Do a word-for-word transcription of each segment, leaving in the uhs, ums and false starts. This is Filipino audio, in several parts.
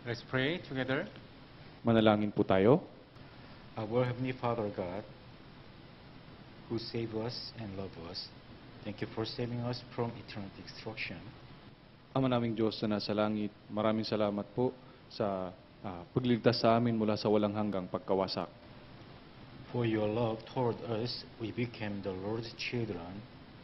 Let's pray together. Manalangin po tayo. Our Heavenly Father God, who saved us and loved us, thank you for saving us from eternal destruction. Ama naming Diyos na nasa langit, maraming salamat po sa ah, pagligtas sa amin mula sa walang hanggang pagkawasak. For your love toward us, we became the Lord's children.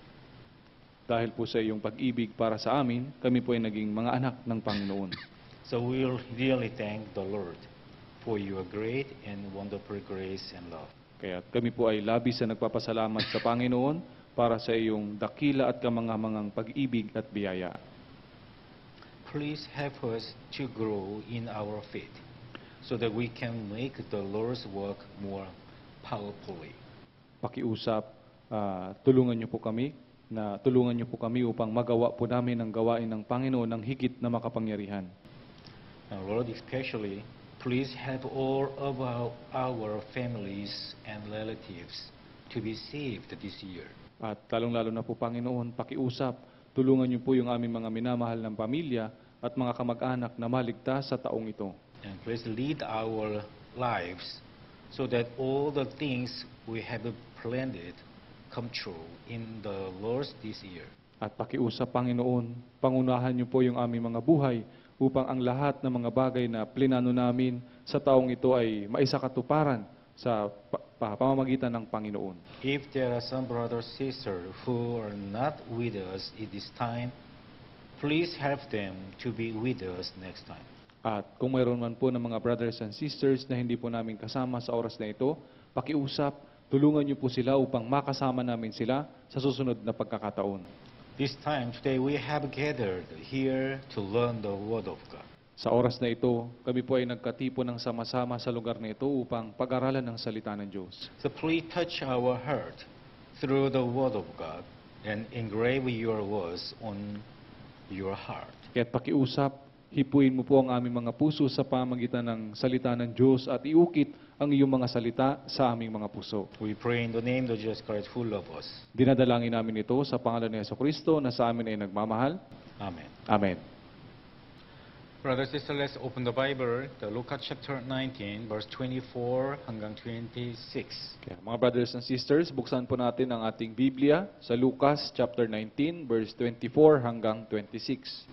Dahil po sa iyong pag-ibig para sa amin, kami po ay naging mga anak ng Panginoon. So we will really thank the Lord for your great and wonderful grace and love. Kaya kami po ay labis na nagpapasalamat sa Panginoon para sa iyong dakila at kamangamangang pag-ibig at biyaya. Please help us to grow in our faith so that we can make the Lord's work more powerfully. Pakiusap, ah, tulungan niyo po kami, na tulungan niyo po kami upang magawa po namin ang gawain ng Panginoon ng higit na makapangyarihan. Now, Lord, especially, please help all of our, our families and relatives to be saved this year. At lalong-lalo na po, Panginoon, pakiusap, tulungan niyo po yung aming mga minamahal ng pamilya at mga kamag-anak na maligtas sa taong ito. And please lead our lives so that all the things we have planned come true in the Lord this year. At pakiusap, Panginoon, pangunahan niyo po yung aming mga buhay upang ang lahat ng mga bagay na plinano namin sa taong ito ay maisakatuparan sa pa- pa- pamamagitan ng Panginoon. If there are some brothers sisters who are not with us at this time, please help them to be with us next time. At kung mayroon man po ng mga brothers and sisters na hindi po namin kasama sa oras na ito, pakiusap, tulungan niyo po sila upang makasama namin sila sa susunod na pagkakataon. This time, today, we have gathered here to learn the Word of God. Sa oras na ito, kami po ay nagkatipo ng sama-sama sa lugar na ito upang pag-aralan ng salita ng Diyos. So please touch our heart through the Word of God and engrave your words on your heart. Kaya't pakiusap, hipuin mo po ang aming mga puso sa pamagitan ng salita ng Diyos at iukit ang iyong mga salita sa aming mga puso. We pray in the name of Jesus Christ who loves us. Dinadalangin namin ito sa pangalan ni Jesucristo na sa amin ay nagmamahal. Amen. Amen. Brothers and sisters, let's open the Bible, the Luke chapter nineteen, verse twenty-four hanggang twenty-six. Kaya, mga brothers and sisters, buksan po natin ang ating Biblia sa Lucas chapter nineteen, verse twenty-four hanggang twenty-six.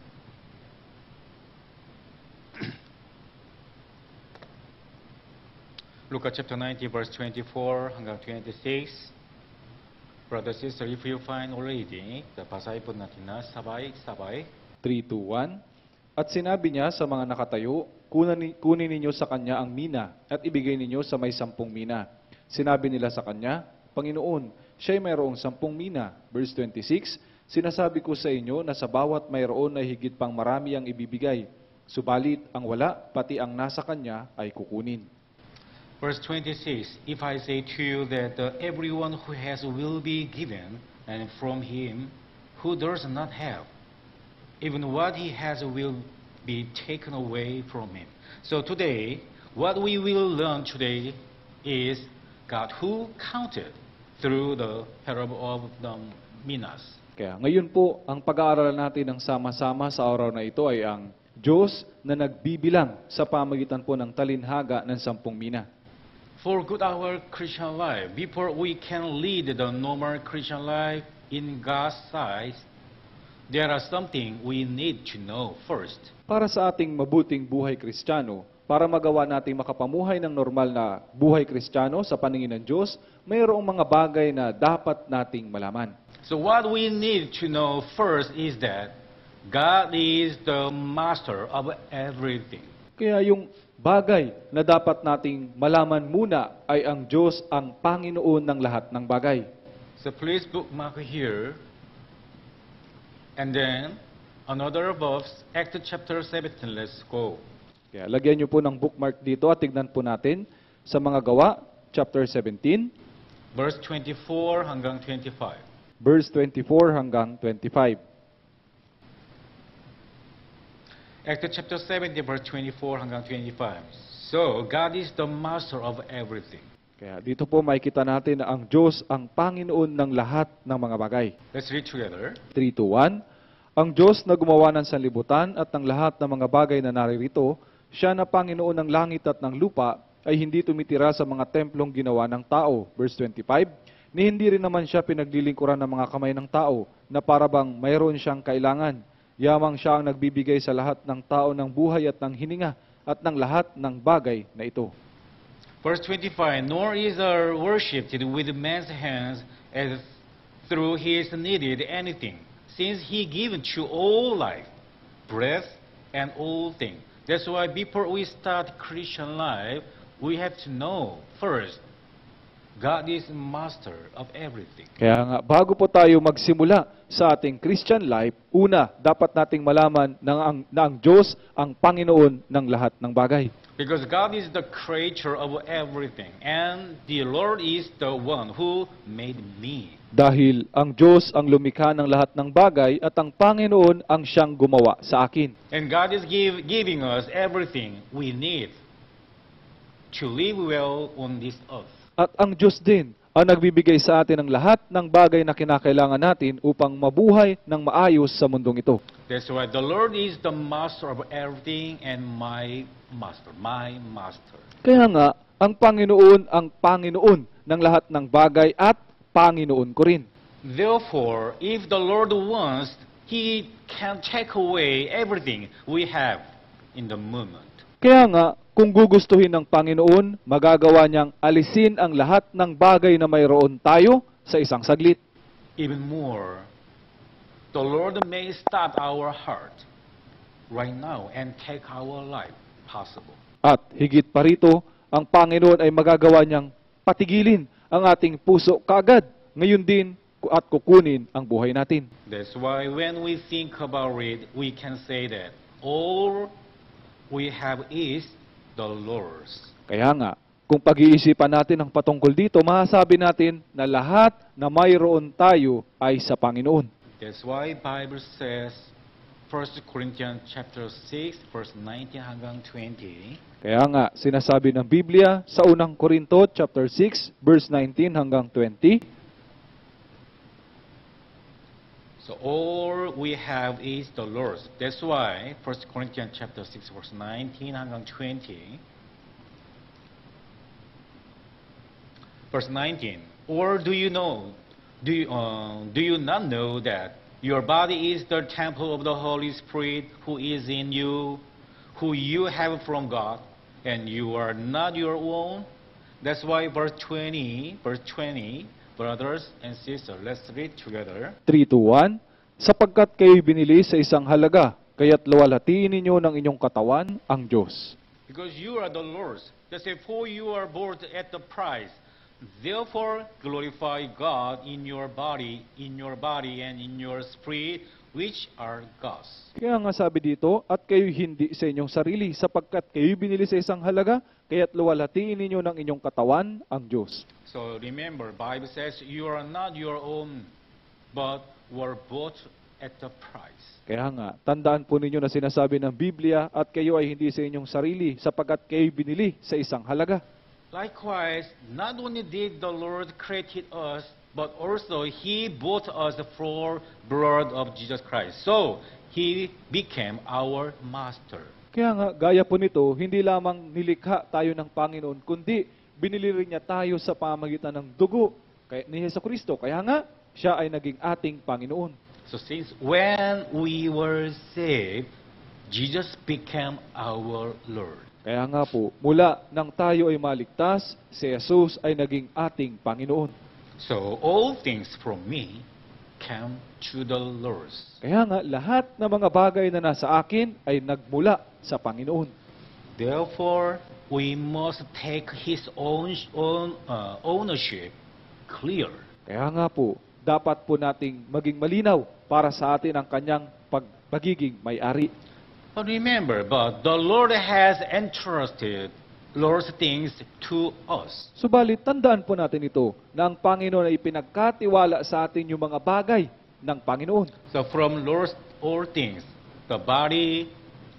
Luke chapter nineteen, verse twenty-four hanggang twenty-six. Brothers and sisters, if you find already, the basahin po natin na sabay-sabay. three, two, one. At sinabi niya sa mga nakatayo, kunin, kunin ninyo sa kanya ang mina at ibigay ninyo sa may sampung mina. Sinabi nila sa kanya, Panginoon, siya'y mayroong sampung mina. Verse twenty-six, sinasabi ko sa inyo na sa bawat mayroon ay higit pang marami ang ibibigay. Subalit ang wala, pati ang nasa kanya ay kukunin. Verse twenty-six, if I say to you that uh, everyone who has will be given, and from him who does not have, even what he has will be taken away from him. So today, what we will learn today is God who counted through the parable of the minas. Kaya ngayon po, ang pag-aaralan natin ng sama-sama sa araw na ito ay ang Diyos na nagbibilang sa pamagitan po ng talinhaga ng sampung mina. For good our Christian life, before we can lead the normal Christian life in God's sight, there are something we need to know first. Para sa ating mabuting buhay Kristiyano, para magawa nating makapamuhay ng normal na buhay Kristiyano sa paningin ng Diyos, mayroong mga bagay na dapat nating malaman. So what we need to know first is that God is the master of everything. Kaya yung bagay na dapat nating malaman muna ay ang Diyos ang Panginoon ng lahat ng bagay. So please bookmark here. And then, another verse, Acts chapter seventeen, let's go. Kaya lagyan niyo po ng bookmark dito at tignan po natin sa mga gawa, chapter seventeen, Verse twenty-four hanggang twenty-five. verse twenty-four hanggang twenty-five. Acts chapter seventeen, verse twenty-four hanggang twenty-five. So, God is the master of everything. Kaya dito po makikita natin na ang Diyos ang Panginoon ng lahat ng mga bagay. Let's read together. three, two, one. Ang Diyos na gumawa ng sanlibutan at ng lahat ng mga bagay na naririto, siya na Panginoon ng langit at ng lupa ay hindi tumitira sa mga templong ginawa ng tao. Verse twenty-five, ni hindi rin naman siya pinaglilingkuran ng mga kamay ng tao na parabang mayroon siyang kailangan. Yamang siya ang nagbibigay sa lahat ng tao ng buhay at ng hininga at ng lahat ng bagay na ito. Verse twenty-five, nor is our worshipped with man's hands as through his needed anything, since he given to all life, breath, and all things. That's why before we start Christian life, we have to know first, God is master of everything. Kaya nga, bago po tayo magsimula sa ating Christian life, una, dapat nating malaman na ang, na ang Diyos ang Panginoon ng lahat ng bagay. Because God is the creator of everything, and the Lord is the one who made me. Dahil ang Diyos ang lumikha ng lahat ng bagay at ang Panginoon ang siyang gumawa sa akin. And God is give, giving us everything we need to live well on this earth. At ang Diyos din ang nagbibigay sa atin ng lahat ng bagay na kinakailangan natin upang mabuhay ng maayos sa mundong ito. That's why the Lord is the master of everything and my master, my master. Kaya nga, ang Panginoon ang Panginoon ng lahat ng bagay at Panginoon ko rin. Therefore, if the Lord wants, He can take away everything we have in the moment. Kaya nga, kung gugustuhin ng Panginoon, magagawa niyang alisin ang lahat ng bagay na mayroon tayo sa isang saglit. Even more, the Lord may start our heart right now and take our life possible. At higit pa rito, ang Panginoon ay magagawa niyang patigilin ang ating puso kaagad. Ngayon din at kukunin ang buhay natin. That's why when we think about it, we can say that all we have is the Lord's. Kaya nga, kung pag-iisipan natin ang patungkol dito, masasabi natin na lahat na mayroon tayo ay sa Panginoon. That's why Bible says, First Corinthians chapter six, verse nineteen hanggang twenty. Kaya nga, sinasabi ng Biblia sa unang Korinto chapter six, verse nineteen hanggang twenty. So all we have is the Lord's. That's why First Corinthians chapter six, verse nineteen hanggang twenty. Verse nineteen. Or do you know, do you, uh, do you not know that your body is the temple of the Holy Spirit who is in you, who you have from God, and you are not your own? That's why verse twenty, verse twenty, brothers and sisters, let's read together. three to one. Sapagkat kayo'y binili sa isang halaga, kaya't luwalhatiin ninyo ng inyong katawan ang Diyos. Because you are the Lord's. That's for you are bought at the price. Therefore, glorify God in your body, in your body and in your spirit, which are God's. Kaya nga sabi dito, at kayo'y hindi sa inyong sarili, sapagkat kayo'y binili sa isang halaga, kaya't luwalhatiin ninyo ng inyong katawan ang Diyos. So remember, Bible says you are not your own, but were bought at the price. Kaya nga, tandaan po ninyo na sinasabi ng Biblia, at kayo ay hindi sa inyong sarili, sapagkat kayo'y binili sa isang halaga. Likewise, not only did the Lord create us, but also He bought us for blood of Jesus Christ. So, He became our master. Kaya nga, gaya po nito, hindi lamang nilikha tayo ng Panginoon, kundi binili rin niya tayo sa pamagitan ng dugo kaya, ni Jesucristo. Kaya nga, siya ay naging ating Panginoon. So since when we were saved, Jesus became our Lord. Kaya nga po, mula nang tayo ay maligtas, si Jesus ay naging ating Panginoon. So all things from me came to the Lord. Kaya nga, lahat ng mga bagay na nasa akin ay nagmula sa Panginoon. Therefore, we must take His own, own uh, ownership clear. Kaya nga po, dapat po nating maging malinaw para sa atin ang kanyang pag pagiging may-ari. But remember, but the Lord has entrusted Lord's things to us. Subalit, tandaan po natin ito, na ang Panginoon ay pinagkatiwala sa atin yung mga bagay ng Panginoon. So from Lord's all things, the body,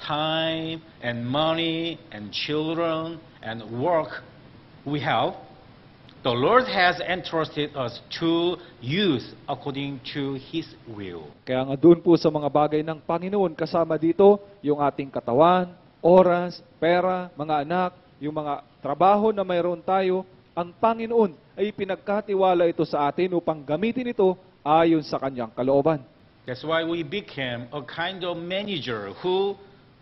time, and money, and children, and work we have, the Lord has entrusted us to use according to His will. Kaya nga doon po sa mga bagay ng Panginoon, kasama dito yung ating katawan, oras, pera, mga anak, yung mga trabaho na mayroon tayo, ang Panginoon ay pinagkatiwala ito sa atin upang gamitin ito ayon sa kanyang kalooban. That's why we became a kind of manager who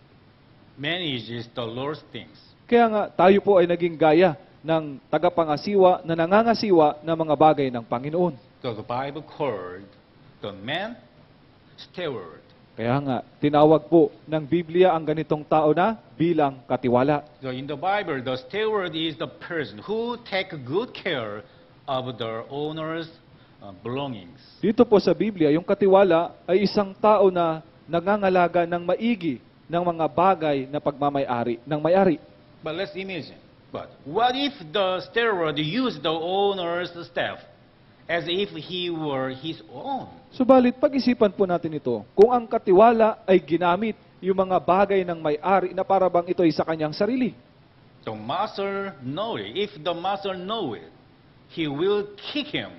manages the Lord's things. Kaya nga, tayo po ay naging gaya ng tagapangasiwa na nangangasiwa ng mga bagay ng Panginoon. So the Bible called the man steward. Kaya nga, tinawag po ng Biblia ang ganitong tao na bilang katiwala. So in the Bible, the steward is the person who take good care of their owner's uh, belongings. Dito po sa Biblia, yung katiwala ay isang tao na nangangalaga ng maigi ng mga bagay na pagmamay-ari ng may-ari. But let's imagine. But what if the steward used the owner's stuff as if he were his own? Subalit, pag-isipan po natin ito. Kung ang katiwala ay ginamit yung mga bagay ng may-ari na para bang ito ay sa kanyang sarili. The master know it. If the master know it, he will kick him.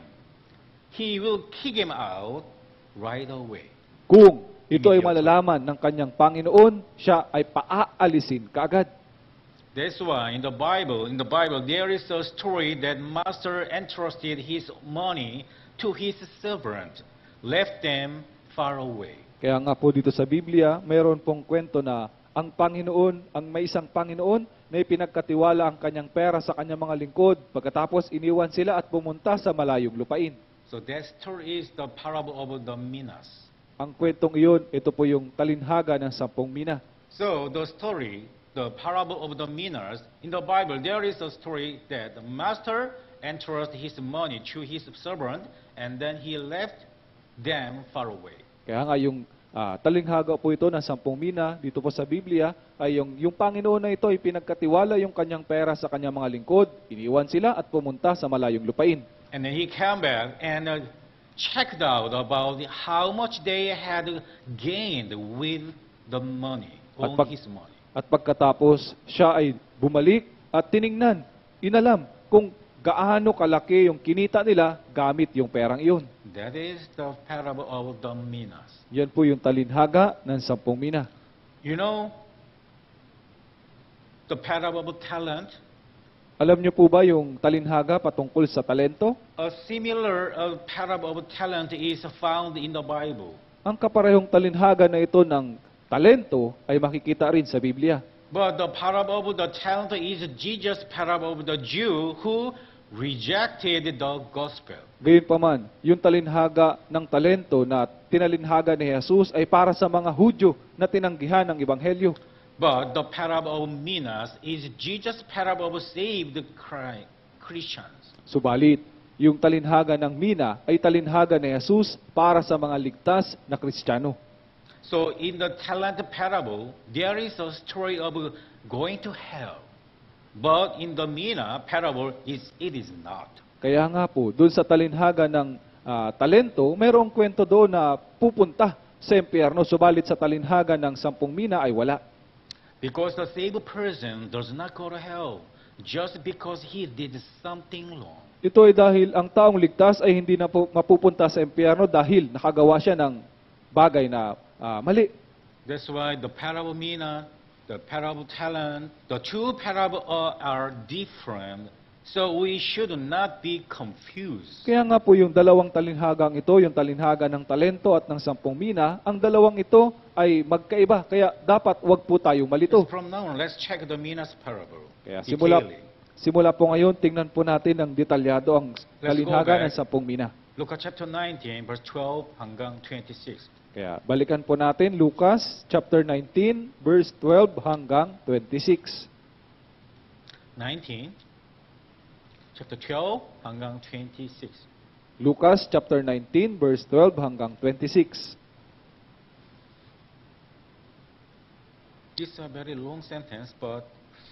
He will kick him out right away. Kung ito ay malalaman ng kanyang Panginoon, siya ay paaalisin kaagad. That's why in the Bible, in the Bible, there is a story that master entrusted his money to his servant, left them far away. Kaya nga po dito sa Biblia, mayroon pong kwento na ang Panginoon, ang may isang Panginoon na ipinagkatiwala ang kanyang pera sa kanyang mga lingkod, pagkatapos iniwan sila at pumunta sa malayong lupain. So that story is the parable of the minas. Ang kwentong iyon, ito po yung talinhaga ng sampung mina. So the story, the parable of the minas, in the Bible, there is a story that the master entrusted his money to his servant, and then he left them far away. Kaya nga yung ah, talinghaga po ito ng sampung mina, dito po sa Biblia, ay yung, yung Panginoon na ito ay pinagkatiwala yung kanyang pera sa kanyang mga lingkod, iniwan sila at pumunta sa malayong lupain. And then he came back and uh, checked out about how much they had gained with the money, At on pag- his money. At pagkatapos, siya ay bumalik at tiningnan, inalam kung gaano kalaki yung kinita nila gamit yung perang iyon. That is the parable of the minas. Yan po yung talinhaga ng sampung mina. You know, the parable of talent, Alam niyo po ba yung talinhaga patungkol sa talento? a similar uh, parable of talent is found in the Bible. Ang kaparehong talinhaga na ito ng talento ay makikita rin sa Biblia. But the parable of the talent is Jesus' parable of the Jew who rejected the gospel. Gayunpaman, yung talinhaga ng talento na tinalinhaga ni Jesus ay para sa mga Hudyo na tinanggihan ng Ebanghelyo. But the parable of minas is Jesus' parable of saved Chri- Christians. Subalit, yung talinhaga ng mina ay talinhaga ni Jesus para sa mga ligtas na Kristiyano. So in the talent parable, there is a story of going to hell. But in the mina parable, it's, it is not. Kaya nga po, doon sa talinhaga ng ah, talento, mayroong kwento doon na pupunta sa impyerno, subalit sa talinhaga ng sampung mina ay wala. Because the saved person does not go to hell just because he did something wrong. Ito ay dahil ang taong ligtas ay hindi na po mapupunta sa impyerno dahil nakagawa siya ng bagay na ah, mali. That's why the parable mina, the parable talent, the two parables are, are different. So we should not be confused. Kaya nga po yung dalawang talinhagang ito, yung talinhaga ng talento at ng sampung mina, ang dalawang ito ay magkaiba. Kaya dapat wag po tayong malito. From now on, let's check the minas parable. Kaya simula, detailing. simula po ngayon, tingnan po natin ng detalyado ang talinhaga ng sampung mina. Luke chapter nineteen, verse twelve hanggang twenty-six. Kaya balikan po natin Lucas chapter nineteen, verse twelve hanggang twenty-six. nineteen, chapter twelve hanggang twenty-six. Lucas chapter nineteen, verse twelve hanggang twenty-six. This is a very long sentence, but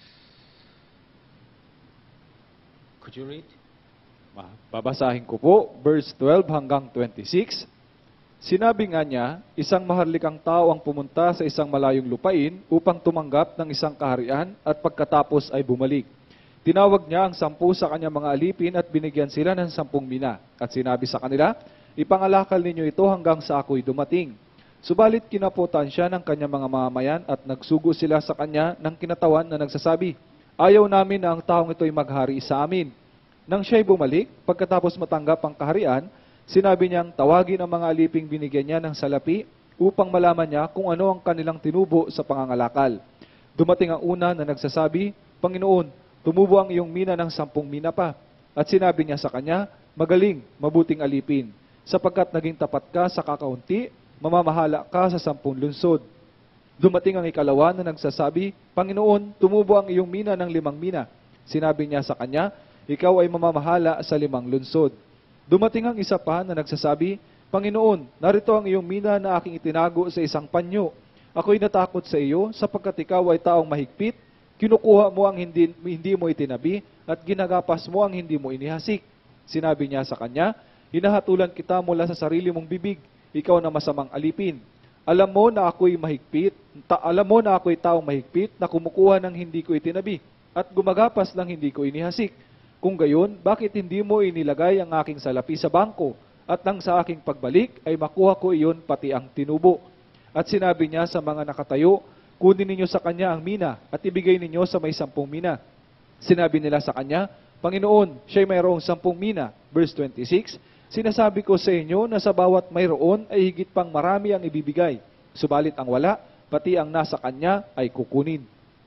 could you read? Ah, Babasahin ko po, verse twelve hanggang twenty-six. Sinabi nga niya, isang maharlikang tao ang pumunta sa isang malayong lupain upang tumanggap ng isang kaharian at pagkatapos ay bumalik. Tinawag niya ang sampu sa kanyang mga alipin at binigyan sila ng sampung mina. At sinabi sa kanila, ipangalakal ninyo ito hanggang sa ako'y dumating. Subalit kinaputan siya ng kanyang mga mamamayan at nagsugo sila sa kanya ng kinatawan na nagsasabi, ayaw namin na ang taong ito'y maghari sa amin. Nang siya'y bumalik, pagkatapos matanggap ang kaharian, sinabi niyang tawagin ang mga aliping binigyan niya ng salapi upang malaman niya kung ano ang kanilang tinubo sa pangangalakal. Dumating ang una na nagsasabi, Panginoon, tumubo ang iyong mina ng sampung mina pa. At sinabi niya sa kanya, magaling, mabuting alipin, sapagkat naging tapat ka sa kakaunti, mamamahala ka sa sampung lunsod. Dumating ang ikalawa na nagsasabi, Panginoon, tumubo ang iyong mina ng limang mina. Sinabi niya sa kanya, ikaw ay mamamahala sa limang lunsod. Dumating ang isa pa na nagsasabi, Panginoon, narito ang iyong mina na aking itinago sa isang panyo. Ako'y natakot sa iyo sapagkat ikaw ay taong mahigpit, kinukuha mo ang hindi, hindi mo itinabi at ginagapas mo ang hindi mo inihasik. Sinabi niya sa kanya, hinahatulan kita mula sa sarili mong bibig, ikaw na masamang alipin. Alam mo na ako'y mahigpit, ta- alam mo na ako'y taong mahigpit na kumukuha ng hindi ko itinabi at gumagapas ng hindi ko inihasik. Kung gayon, bakit hindi mo inilagay ang aking salapi sa bangko at nang sa aking pagbalik ay makuha ko iyon pati ang tinubo? At sinabi niya sa mga nakatayo, kunin ninyo sa kanya ang mina at ibigay ninyo sa may sampung mina. Sinabi nila sa kanya, Panginoon, siya'y mayroong sampung mina. Verse twenty-six, sinasabi ko sa inyo na sa bawat mayroon ay higit pang marami ang ibibigay. Subalit ang wala, pati ang nasa kanya ay kukunin.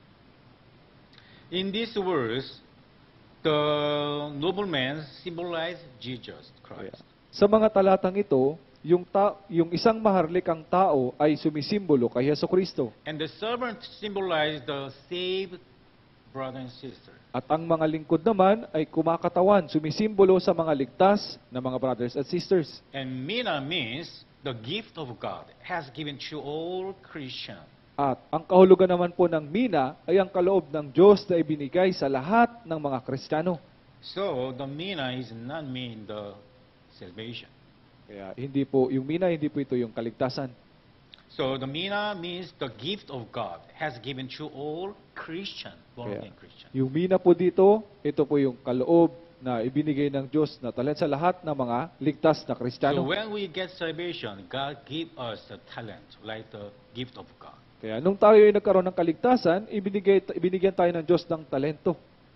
In this verse, the nobleman symbolized Jesus Christ. Sa mga talatang ito, yung, ta- yung isang maharlikang tao ay sumisimbolo kay Jesucristo. And the servant symbolized the saved brother and sister. At ang mga lingkod naman ay kumakatawan, sumisimbolo sa mga ligtas na mga brothers and sisters. And mina means the gift of God has given to all Christians. At ang kahulugan naman po ng mina ay ang kaloob ng Diyos na ibinigay sa lahat ng mga Kristiyano. So the mina is not mean the salvation. Kaya hindi po, yung mina, hindi po ito yung kaligtasan. So the mina means the gift of God has given to all Christian, born Kaya, again Christian. yung mina po dito, ito po yung kaloob na ibinigay ng Diyos na talent sa lahat ng mga ligtas na So Kristiyano. when we get salvation, God give us the talent, like the gift of God. Kaya nung tayo ay nagkaroon ng kaligtasan, ibinigay, ibinigyan tayo ng Diyos ng talento.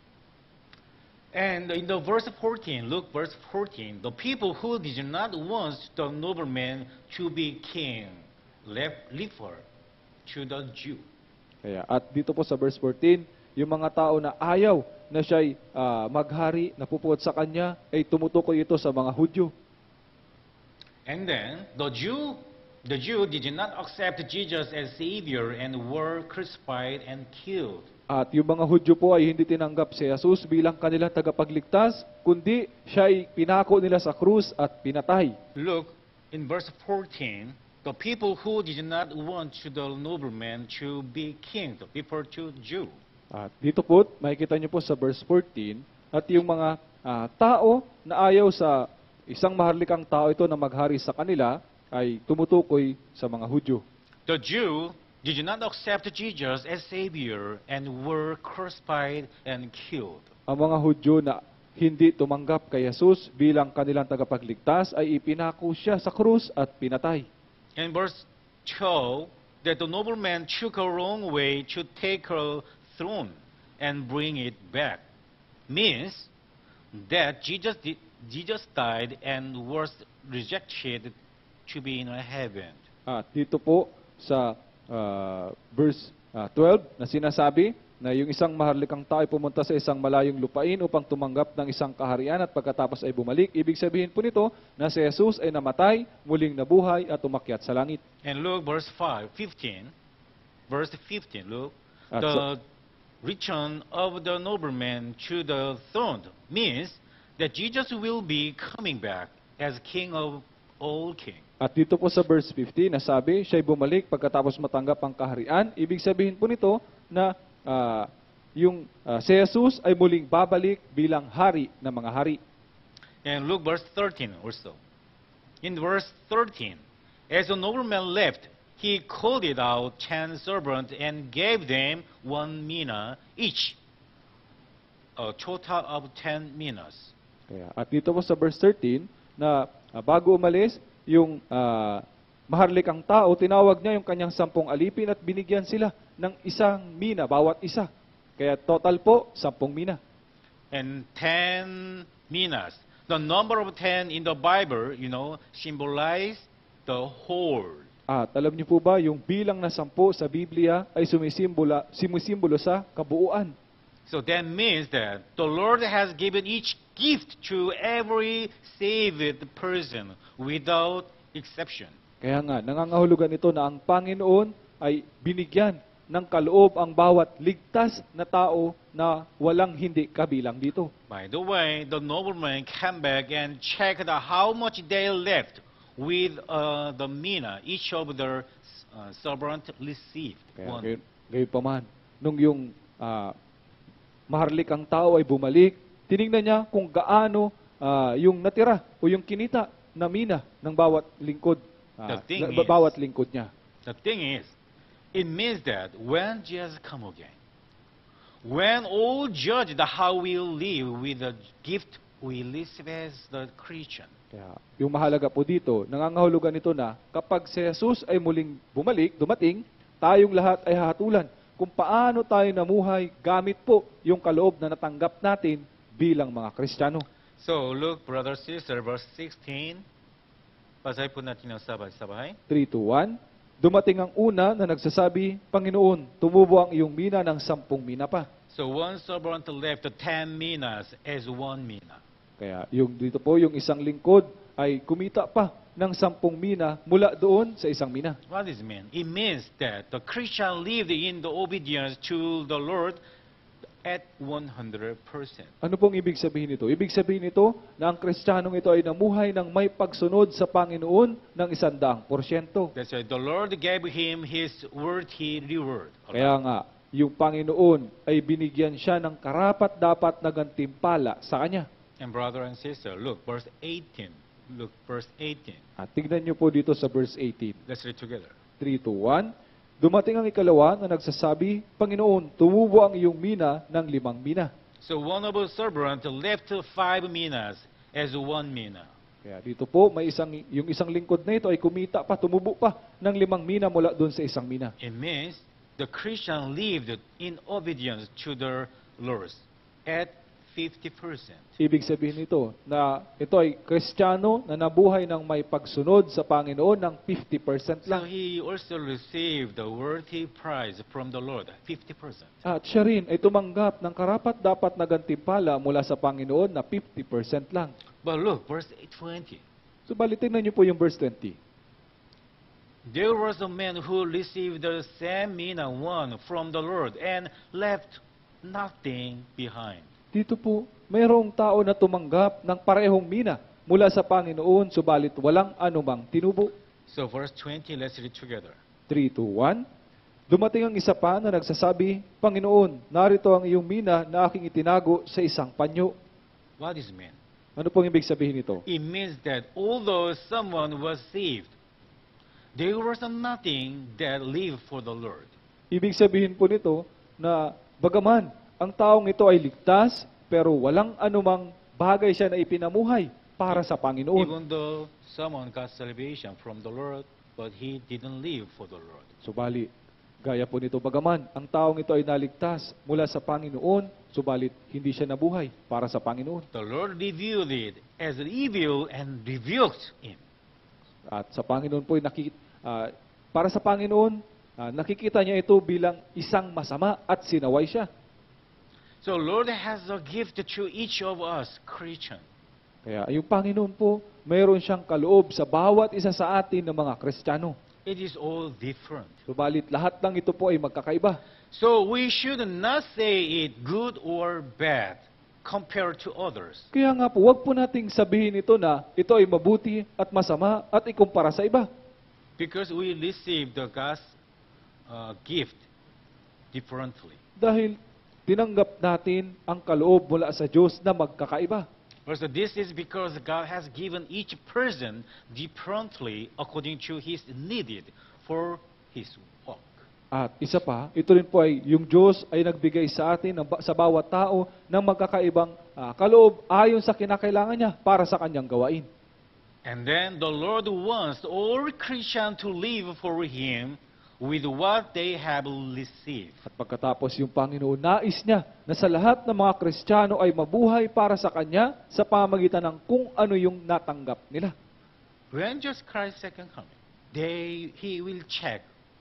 And in the verse fourteen, look verse fourteen, the people who did not want the nobleman to be king left liver to the Jew. Kaya, at dito po sa verse fourteen, yung mga tao na ayaw na siya'y ah, maghari, napupuot sa kanya, ay tumutukoy ito sa mga Hudyo. And then the Jew, the Jew did not accept Jesus as Savior and were crucified and killed. At yung mga Hudyo po ay hindi tinanggap si Jesus bilang kanilang tagapagligtas, kundi siya ay pinako nila sa krus at pinatay. Look in verse fourteen, the people who did not want to the nobleman to be king, the people to Jew. At dito po, makikita niyo po sa verse fourteen, at yung mga ah, tao na ayaw sa isang maharlikang tao ito na maghari sa kanila, ay tumutukoy sa mga Hudyo. The Jew did not accept Jesus as Savior and were crucified and killed. Ang mga Hudyo na hindi tumanggap kay Jesus bilang kanilang tagapagligtas ay ipinako siya sa krus at pinatay. In verse twelve, that the nobleman took a wrong way to take her throne and bring it back, means that Jesus, did, Jesus died and was rejected to be in heaven. At dito po sa ah, verse ah, twelve na sinasabi na yung isang maharlikang tao ay pumunta sa isang malayong lupain upang tumanggap ng isang kaharian at pagkatapos ay bumalik. Ibig sabihin po nito na si Jesus ay namatay, muling nabuhay at umakyat sa langit. And look, verse five, fifteen. Verse fifteen, look. At The sa- return of the nobleman to the throne means that Jesus will be coming back as King of all kings. At dito po sa verse fifteen, nasabi, siya'y bumalik pagkatapos matanggap ang kaharian. Ibig sabihin po nito na ah, yung ah, si Jesus ay muling babalik bilang hari ng mga hari. And look, verse thirteen also. In verse thirteen, as the nobleman left, he called it out ten servants and gave them one mina each, a total of ten minas. Kaya, at dito po sa verse thirteen, na ah, bago umalis, yung ah, maharlikang tao, tinawag niya yung kanyang sampung alipin at binigyan sila ng isang mina, bawat isa. Kaya total po, sampung mina. And ten minas. The number of ten in the Bible, you know, symbolize the whole. At alam niyo po ba, yung bilang na sampu sa Biblia ay sumisimbolo, sumisimbolo sa kabuuan. So that means that the Lord has given each gift to every saved person without exception. Kaya nga, nangangahulugan ito na ang Panginoon ay binigyan ng kaloob ang bawat ligtas na tao na walang hindi kabilang dito. By the way, the nobleman came back and checked how much they left with uh, the mina each of their uh, servant received. Kaya One. gayon, gayon pa man, nung yung ah, maharlikang tao ay bumalik, tiningnan niya kung gaano ah, yung natira o yung kinita na mina ng bawat lingkod, ah, The thing na- is- bawat lingkod niya. The thing is, it means that when Jesus come again, when all judge the how we live with the gift we receive as the Christian, Kaya yung mahalaga po dito, nangangahulugan nito na kapag si Jesus ay muling bumalik, dumating, tayong lahat ay hahatulan kung paano tayo namuhay gamit po yung kaloob na natanggap natin bilang mga Kristiyano. So look, brother, sister, verse sixteen. Basahin po natin ng sabay-sabay. three, two, one. Dumating ang una na nagsasabi, Panginoon, tumubo ang iyong mina ng sampung mina pa. So one servant left ten minas as one mina. Kaya yung dito po, yung isang lingkod ay kumita pa ng sampung mina mula doon sa isang mina. What does it mean? It means that the Christian lived in the obedience to the Lord at one hundred percent. Ano pong ibig sabihin nito? Ibig sabihin nito na ang Kristiyanong ito ay namuhay ng may pagsunod sa Panginoon ng isandaang porsyento. That's why the Lord gave him his worthy reward. Kaya nga, yung Panginoon ay binigyan siya ng karapat-dapat na gantimpala sa kanya. And brother and sister, look, verse eighteen. Look, verse eighteen. At tignan niyo po dito sa verse eighteen. Let's read together. three, two, one. Dumating ang ikalawa na nagsasabi, Panginoon, tumubo ang iyong mina ng limang mina. So one of the servants left five minas as one mina. Kaya dito po, may isang, yung isang lingkod na ito ay kumita pa, tumubo pa ng limang mina mula doon sa isang mina. It means the Christian lived in obedience to their Lord at fifty percent. Ibig sabihin nito na ito ay Kristiyano na nabuhay ng may pagsunod sa Panginoon ng fifty percent So lang. he also received the worthy prize from the Lord, fifty percent. At siya rin ay tumanggap ng karapat-dapat na gantimpala mula sa Panginoon na fifty percent lang. But look, verse twenty. Subalit tingnan niyo po yung verse twenty. There was a man who received the same mina one from the Lord and left nothing behind. Dito po, mayroong tao na tumanggap ng parehong mina mula sa Panginoon, subalit walang anumang tinubo. So verse twenty, let's read together. three, two, one. Dumating ang isa pa na nagsasabi, Panginoon, narito ang iyong mina na aking itinago sa isang panyo. What does it mean? Ano pong ibig sabihin nito? It means that although someone was saved, there was nothing that lived for the Lord. Ibig sabihin po nito na bagaman ang taong ito ay ligtas, pero walang anumang bagay siya na ipinamuhay para sa Panginoon. Even though someone got salvation from the Lord, but he didn't live for the Lord. Subalit, gaya po nito bagaman, ang taong ito ay naligtas mula sa Panginoon, subalit hindi siya nabuhay para sa Panginoon. The Lord revealed it as evil and rebuked him. At sa Panginoon po, nakik ah, para sa Panginoon, ah, nakikita niya ito bilang isang masama at sinaway siya. So Lord has a gift to each of us, Christian. Kaya yung Panginoon po, mayroon siyang kaloob sa bawat isa sa atin ng mga Kristiyano. It is all different. Subalit lahat ng ito po ay magkakaiba. So we should not say it good or bad compared to others. Kaya nga po, wag po nating sabihin ito na ito ay mabuti at masama at ikumpara sa iba. Because we receive the God's uh, gift differently. Dahil tinanggap natin ang kaloob mula sa Diyos na magkakaiba. Also, this is because God has given each person differently according to his needed for his walk. At isa pa, ito rin po ay yung Diyos ay nagbigay sa atin ng ba- sa bawat tao ng magkakaibang ah, kaloob ayon sa kinakailangan niya para sa kanyang gawain. And then the Lord wants all Christians to live for Him with what they have received. At pagkatapos yung Panginoon, nais niya na sa lahat ng mga Kristiyano ay mabuhay para sa Kanya sa pamagitan ng kung ano yung natanggap nila. When Jesus Christ's second coming, they, He will check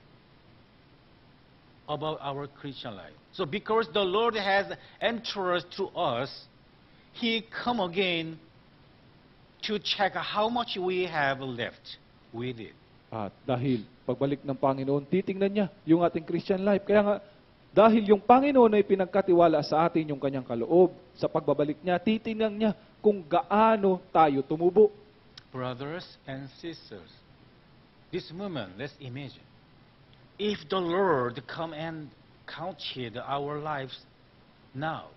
about our Christian life. So because the Lord has entrusted to us, He come again to check how much we have left with it. At dahil pagbalik ng Panginoon, titingnan niya yung ating Christian life. Kaya nga, dahil yung Panginoon ay pinagkatiwala sa atin yung kanyang kaloob, sa pagbabalik niya, titingnan niya kung gaano tayo tumubo. Brothers and sisters, this moment, let's imagine, if the Lord come and counted our lives now,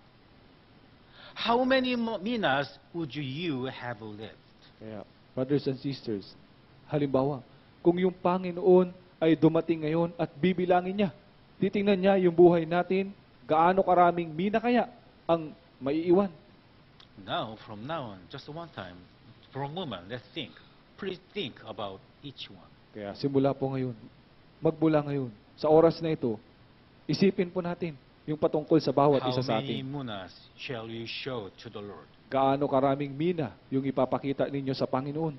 how many mo- minas would you have left? Kaya, brothers and sisters, halimbawa, kung yung Panginoon ay dumating ngayon at bibilangin niya, titingnan niya yung buhay natin, gaano karaming mina kaya ang maiiwan. Now, from now on, just one time, for a moment, let's think. Please think about each one. Kaya simula po ngayon, magmula ngayon, sa oras na ito, isipin po natin yung patungkol sa bawat How isa sa many atin. munas shall you show to the Lord? Gaano karaming mina yung ipapakita ninyo sa Panginoon.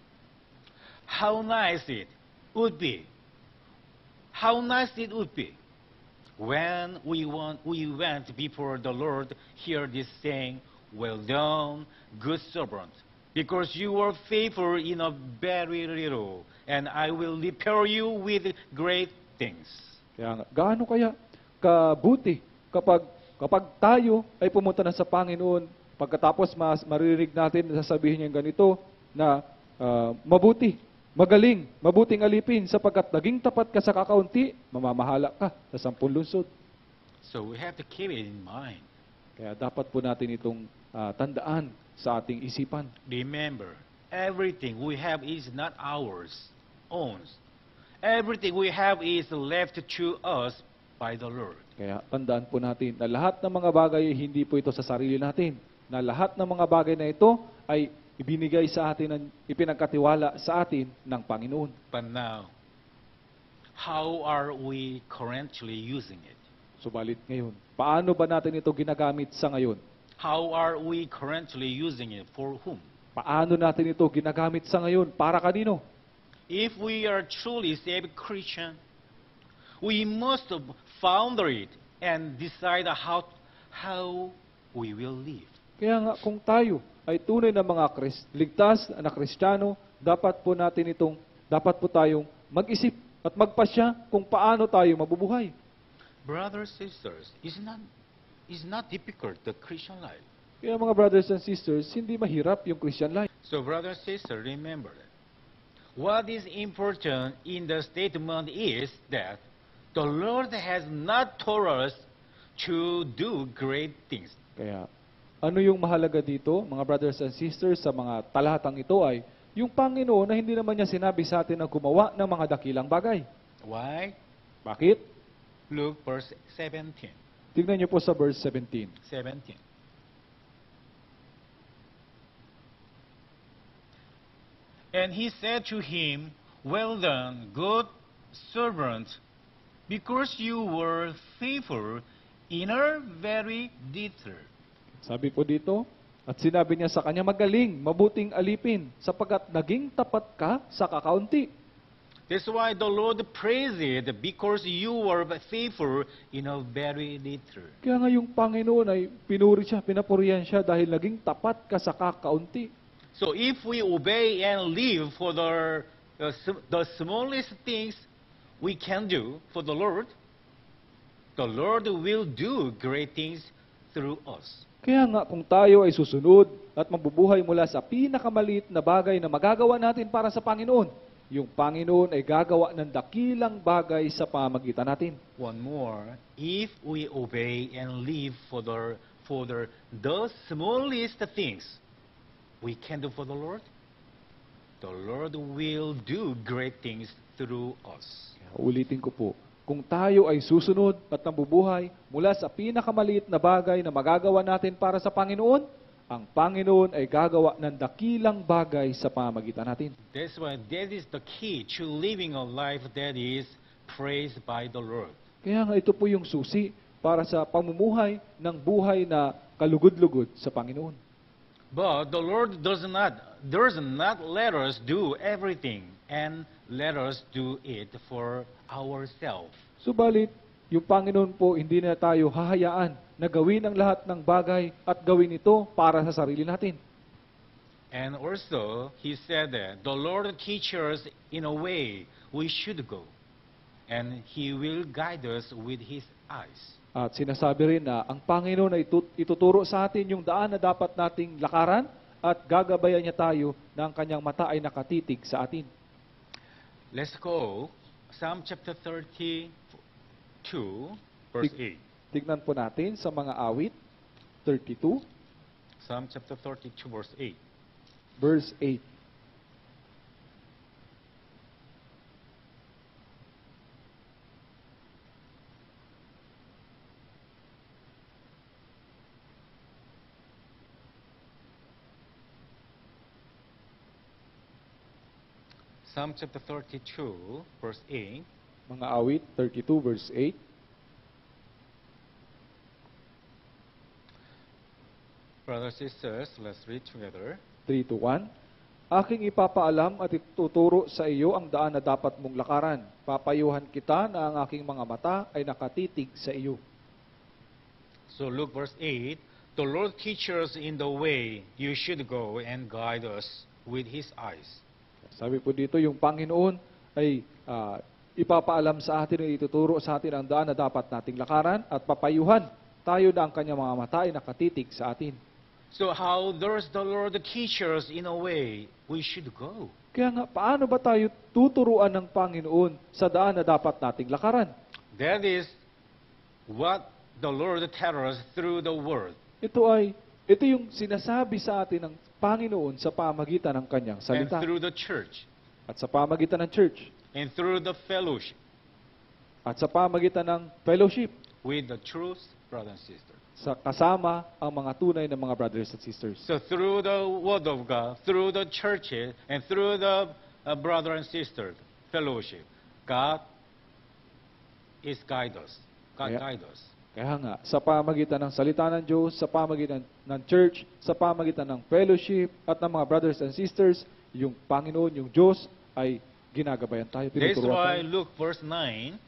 How nice it would be. How nice it would be when we want, we went before the Lord, hear this saying, "Well done, good servant, because you were faithful in a very little, and I will repair you with great things." Kaya nga, gaano kaya kabuti kapag kapag tayo ay pumunta na sa Panginoon, pagkatapos mas maririnig natin na sasabihin niya ganito na ah, mabuti, magaling, mabuting alipin sapagkat naging tapat ka sa kakaunti, mamamahala ka sa sampung lungsod. So we have to keep it in mind. Kaya dapat po natin itong ah, tandaan sa ating isipan. Remember, everything we have is not ours, own. Everything we have is left to us by the Lord. Kaya tandaan po natin na lahat ng mga bagay ay hindi po ito sa sarili natin. Na lahat ng mga bagay na ito ay ibinigay sa atin, ng ipinagkatiwala sa atin ng Panginoon. But now, how are we currently using it? Subalit ngayon, paano ba natin ito ginagamit sa ngayon? How are we currently using it? For whom? Paano natin ito ginagamit sa ngayon? Para kanino? If we are truly saved Christian, we must founder it and decide how, how we will live. Kaya nga kung tayo ay tunay na mga Kris- ligtas na Kristiyano, dapat po natin itong, dapat po tayong mag-isip at magpasya kung paano tayo mabubuhay. Brothers, sisters, it's not, it's not difficult, the Christian life. Kaya mga brothers and sisters, hindi mahirap yung Christian life. So, brothers, sisters, remember that. What is important in the statement is that the Lord has not told us to do great things. Kaya ano yung mahalaga dito, mga brothers and sisters, sa mga talatang ito ay yung Panginoon na hindi naman niya sinabi sa atin na gumawa ng mga dakilang bagay. Why? Bakit? Look, verse seventeen. Tignan niyo po sa verse seventeen. seventeen. And he said to him, "Well done, good servant, because you were faithful in a very little." Sabi po dito, at sinabi niya sa kanya, magaling, mabuting alipin, sapagkat naging tapat ka sa kakaunti. That's why the Lord praised it, because you were faithful in a very little. Kaya nga yung Panginoon ay pinuri siya, pinapurihan siya dahil naging tapat ka sa kakaunti. So if we obey and live for the, the, the smallest things we can do for the Lord, the Lord will do great things through us. Kaya nga kung tayo ay susunod at mabubuhay mula sa pinakamaliit na bagay na magagawa natin para sa Panginoon, yung Panginoon ay gagawa ng dakilang bagay sa pamagitan natin. One more, if we obey and live for the, for the, the smallest things we can do for the Lord, the Lord will do great things through us. Ulitin ko po, kung tayo ay susunod at nabubuhay mula sa pinakamaliit na bagay na magagawa natin para sa Panginoon, ang Panginoon ay gagawa ng dakilang bagay sa pamamagitan natin. That's why that is the key to living a life that is praised by the Lord. Kaya nga ito po yung susi para sa pamumuhay ng buhay na kalugod-lugod sa Panginoon. But the Lord does not does not let us do everything and let us do it for ourselves. Subalit, yung Panginoon po hindi na tayo hahayaan na gawin ang lahat ng bagay at gawin ito para sa sarili natin. And also, he said that the Lord teaches us in a way we should go, and He will guide us with His eyes. At sinasabi rin na ang Panginoon ay tut- ituturo sa atin yung daan na dapat nating lakaran at gagabayan niya tayo na ang kanyang mata ay nakatitig sa atin. Let's go, Psalm chapter thirty-two, verse eight. Tignan po natin sa mga awit, thirty-two, Psalm chapter thirty-two, verse eight. verse eight. Psalm chapter thirty-two, verse eight. Mga awit, thirty-two, verse eight. Brothers and sisters, let's read together. three to one. Aking ipapaalam at ituturo sa iyo ang daan na dapat mong lakaran. Papayuhan kita na ang aking mga mata ay nakatitig sa iyo. So look verse eight. The Lord teaches us in the way you should go and guide us with His eyes. Sabi po dito, yung Panginoon ay ah, ipapaalam sa atin at ituturo sa atin ang daan na dapat nating lakaran at papayuhan tayo na ang kanyang mga mata ay nakatitig sa atin. So how does the Lord teach us in a way we should go? Kaya nga, paano ba tayo tuturuan ng Panginoon sa daan na dapat nating lakaran? That is what the Lord tells us through the Word. Ito ay, ito yung sinasabi sa atin ng Panginoon sa pamagitan ng kanyang And salita through the church. at sa pamagitan ng church And through the fellowship at sa pamagitan ng fellowship with the truth, brothers and sisters. sa kasama ang mga tunay na mga brothers and sisters. So through the Word of God, through the churches, and through the uh, brother and sister fellowship, God is guide us. God Kaya- guide us. Kaya nga, sa pamagitan ng salita ng Diyos, sa pamagitan ng church, sa pamagitan ng fellowship at ng mga brothers and sisters, yung Panginoon, yung Diyos ay ginagabayan tayo, That's tinuturuan why tayo. look verse nine.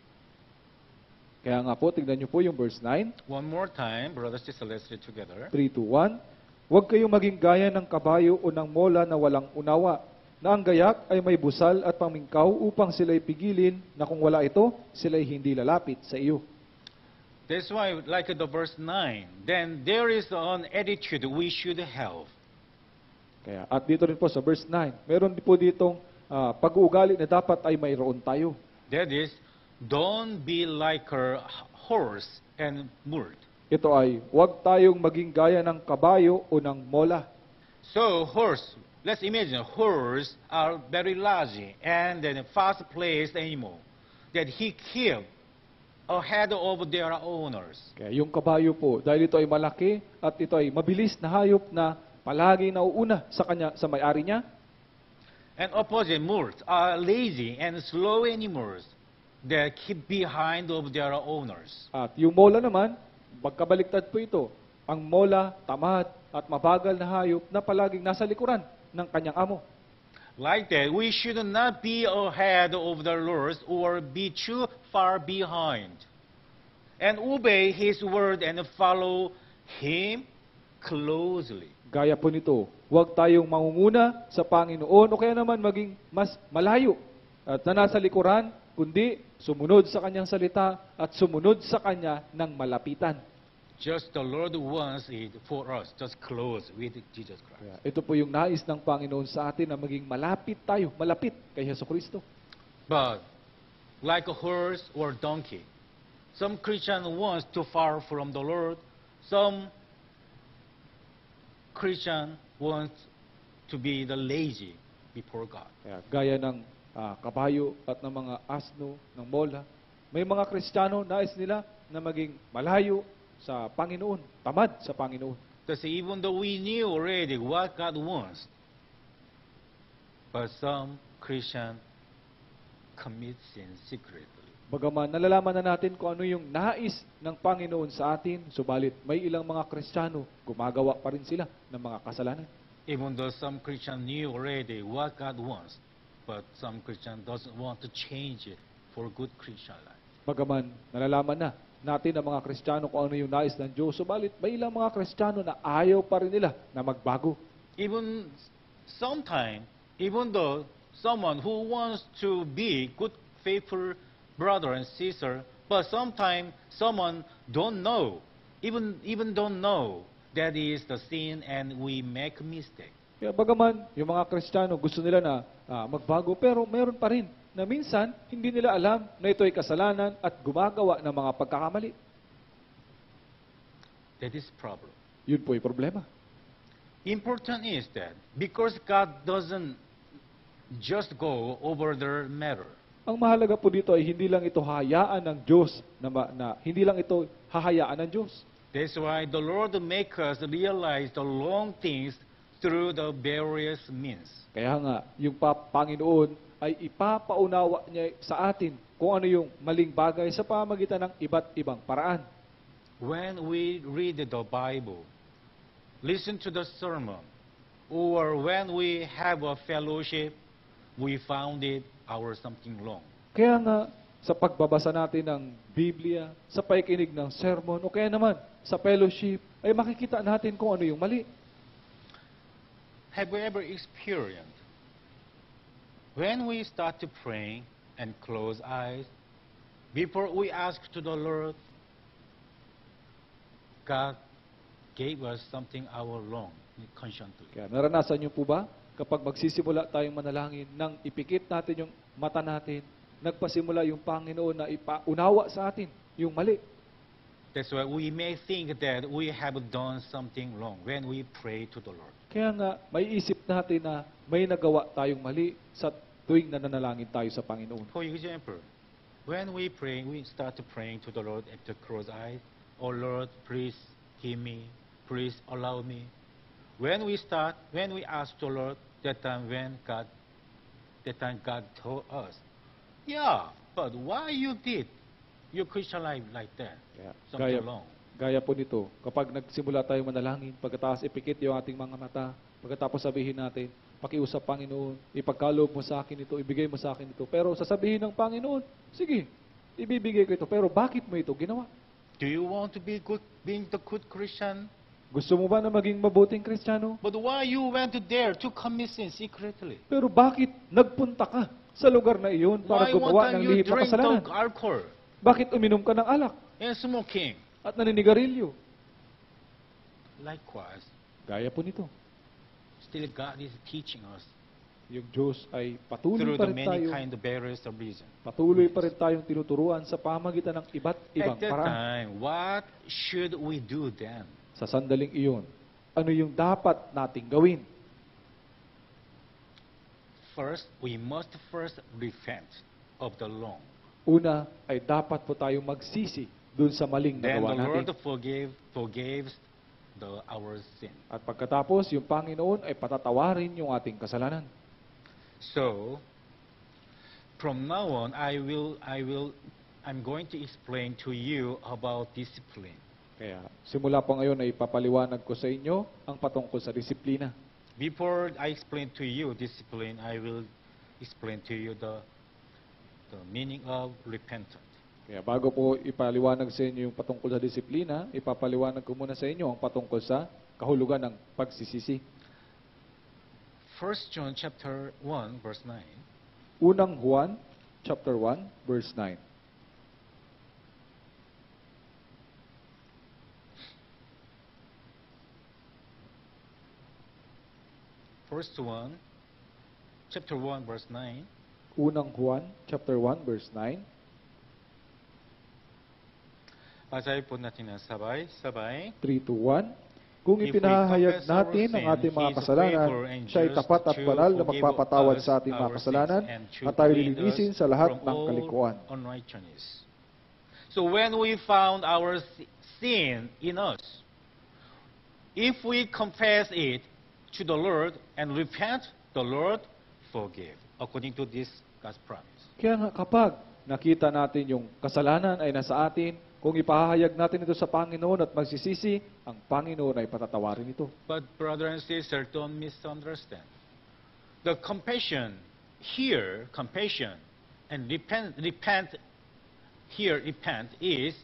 Kaya nga po, tignan niyo po yung verse nine, One more time, brothers and sisters, let's read together. three to one. Huwag kayong maging gaya ng kabayo o ng mola na walang unawa, na ang gayak ay may busal at pamingkaw upang sila'y pigilin na kung wala ito, sila'y hindi lalapit sa iyo. That's why, like the verse nine, then there is an attitude we should have. Kaya, at dito rin po sa verse nine, meron din po ditong ah, pag-uugali na dapat ay mayroon tayo. That is, don't be like a horse and mule. Ito ay, huwag tayong maging gaya ng kabayo o ng mola. So horse, let's imagine horse are very large and then fast-paced animal that he killed ahead of their owners. Kaya yung kabayo po, dahil ito ay malaki at ito ay mabilis na hayop na palagi nauuna sa kanya sa may-ari niya. And opposite mules are lazy and slow animals that keep behind of their owners. At yung mola naman, magkabaliktad po ito. Ang mola, tamad at mabagal na hayop na palaging nasa likuran ng kanyang amo. Like that, we should not be ahead of the Lord or be too far behind. And obey His word and follow Him closely. Gaya po nito, huwag tayong mangunguna sa Panginoon o kaya naman maging mas malayo at na nasa likuran, kundi sumunod sa kanyang salita at sumunod sa kanya ng malapitan. Just the Lord wants it for us, just close with Jesus Christ. Kaya ito po yung nais ng Panginoon sa atin na maging malapit tayo, malapit kay Hesus Kristo. But like a horse or donkey, some Christian wants too far from the Lord. Some Christian wants to be the lazy before God. Kaya gaya ng ah, kabayo at ng mga asno, ng mola, may mga Kristiyano nais nila na maging malayo sa Panginoon, tamad sa Panginoon. That's even though we knew already what God wants, but some Christian commit sin secretly. Bagaman nalalaman na natin kung ano yung nais ng Panginoon sa atin, subalit may ilang mga Kristiyano, gumagawa pa rin sila ng mga kasalanan. Even though some Christian knew already what God wants, but some Christian doesn't want to change it for good Christian life. Bagaman nalalaman na natin ang mga Kristiyano kung ano yung nais ng Diyos, subalit may ilang mga Kristiyano na ayaw pa rin nila na magbago. Even sometime, even though someone who wants to be good, faithful brother and sister, but sometimes someone don't know, even even don't know that is the sin and we make mistake. Kaya bagaman yung mga Kristiyano gusto nila na ah, magbago, pero meron pa rin na minsan hindi nila alam na ito ay kasalanan at gumagawa ng mga pagkakamali. That is problem. Yun po ay problema. Important is that because God doesn't just go over their matter. Ang mahalaga po dito ay hindi lang ito hahayaan ng Diyos na, ma- na hindi lang ito hahayaan ng Diyos. That's why the Lord make us realize the long things through the various means. Kaya nga, yung pa- Panginoon ay ipapaunawa niya sa atin kung ano yung maling bagay sa pamagitan ng iba't ibang paraan. When we read the Bible, listen to the sermon, or when we have a fellowship, we found it our something wrong. Kaya nga, sa pagbabasa natin ng Biblia, sa pakikinig ng sermon, o kaya naman sa fellowship, ay makikita natin kung ano yung mali. Have we ever experienced when we start to pray and close eyes, before we ask to the Lord, God gave us something our wrong consciously. Kaya naranasan niyo po ba, kapag magsisimula tayong manalangin, nang ipikit natin yung mata natin, nagpasimula yung Panginoon na ipaunawa sa atin yung mali. That's why we may think that we have done something wrong when we pray to the Lord. Kaya nga, may isip natin na may nagawa tayong mali sa tuwing nananalangin tayo sa Panginoon. For example, when we pray, we start to praying to the Lord after close eyes. Oh Lord, please hear me. Please allow me. When we start, when we ask the Lord, that time when God, that time God told us, yeah, but why you did your Christian life like that? Kaya, Something gaya, wrong. gaya po nito, kapag nagsimula tayo manalangin, pagkatapos ipikit yung ating mga mata, pagkatapos sabihin natin, pakiusap Panginoon, ipagkaloob mo sa akin ito, ibigay mo sa akin ito. Pero sasabihin ng Panginoon, sige, ibibigay ko ito. Pero bakit mo ito ginawa? Do you want to be good, being the good Christian? Gusto mo ba na maging mabuting Kristiyano? But why you went there to commit sin secretly? Pero bakit nagpunta ka sa lugar na iyon para Why one gumawa time ng you lihim na drink kasalanan? the alcohol Bakit uminom ka ng alak and smoking? at naninigarilyo? Likewise, Gaya po nito. still God is teaching us Yung Diyos ay patuloy through pa the rin many tayo, kind of barriers of reason. patuloy pa rin tayong tinuturuan sa pamagitan ng iba't ibang At that paraan. time, what should we do then? Sa sandaling iyon, ano yung dapat nating gawin? First, we must first repent of the wrong. Una ay dapat po tayong magsisi dun sa maling Then nagawa the Lord natin. forgave, forgives the, our sin. At pagkatapos, yung Panginoon ay patatawarin yung ating kasalanan. So, from now on, I will, I will, I'm going to explain to you about discipline. Kaya simula po ngayon ay ipapaliwanag ko sa inyo ang patungkol sa disiplina. Before I explain to you discipline, I will explain to you the, the meaning of repentance. Kaya bago po ipaliwanag sa inyo yung patungkol sa disiplina, ipapaliwanag ko muna sa inyo ang patungkol sa kahulugan ng pagsisisi. First John chapter one, verse nine. Unang Juan, chapter one, verse nine. First one, chapter one, verse nine. Unang Juan, chapter one, verse nine. Basahin po natin na sabay, sabay. three to one. Kung If we ipinahayag confess our natin ang sin, ating mga He is kasalanan, faithful and siya ay just tapat at to banal na forgive magpapatawad us sa ating mga our kasalanan sins and to at tayo cleanse lilinisin us sa lahat from ng all kalikuan. unrighteousness. So when we found our si- sin in us, If we confess it to the Lord and repent, the Lord forgive, according to this God's promise. Kaya nga kapag nakita natin yung kasalanan ay nasa atin, kung ipahayag natin ito sa Panginoon at magsisisi, ang Panginoon ay patatawarin ito. But brother and sister, don't misunderstand. The compassion here, compassion, and repent, repent here, repent is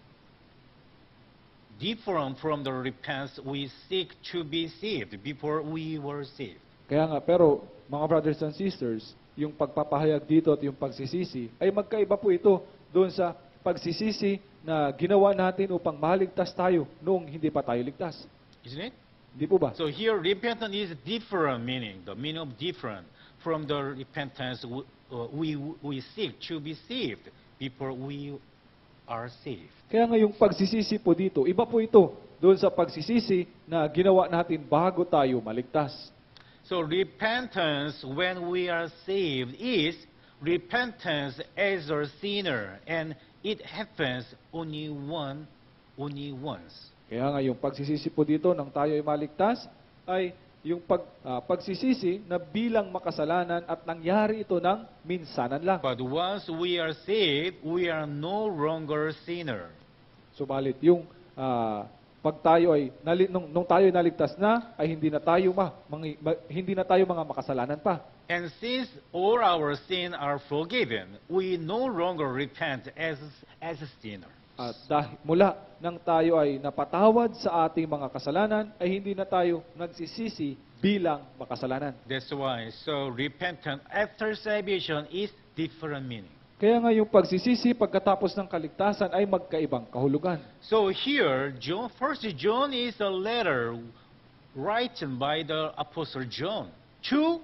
different from the repentance we seek to be saved before we were saved. Kaya nga, pero mga brothers and sisters, yung pagpapahayag dito at yung pagsisisi ay magkaiba po ito doon sa pagsisisi na ginawa natin upang maligtas tayo noong hindi pa tayo ligtas. Isn't it? Hindi po ba? So here, repentance is different meaning, the meaning of different from the repentance we, uh, we, we seek to be saved before we are saved. Kaya nga yung pagsisisi po dito, iba po ito doon sa pagsisisi na ginawa natin bago tayo maligtas. So repentance when we are saved is repentance as a sinner, and it happens only one, only once. Kaya nga yung pagsisisi po dito nang tayo ay maligtas ay yung pag, ah, pagsisisi na bilang makasalanan at nangyari ito ng minsanan lang. But once we are saved, we are no longer sinner. Subalit yung ah, pag tayo ay nali, nung, nung tayo ay naligtas na ay hindi na tayo ma, mangi- ma- hindi na tayo mga makasalanan pa. And since all our sins are forgiven, we no longer repent as, as a sinner. At dahil mula nang tayo ay napatawad sa ating mga kasalanan ay hindi na tayo nagsisisi bilang makasalanan. That's why, so repentance after salvation is different meaning. Kaya nga yung pagsisisi pagkatapos ng kaligtasan ay magkaibang kahulugan. So here, John, First John is a letter written by the Apostle John to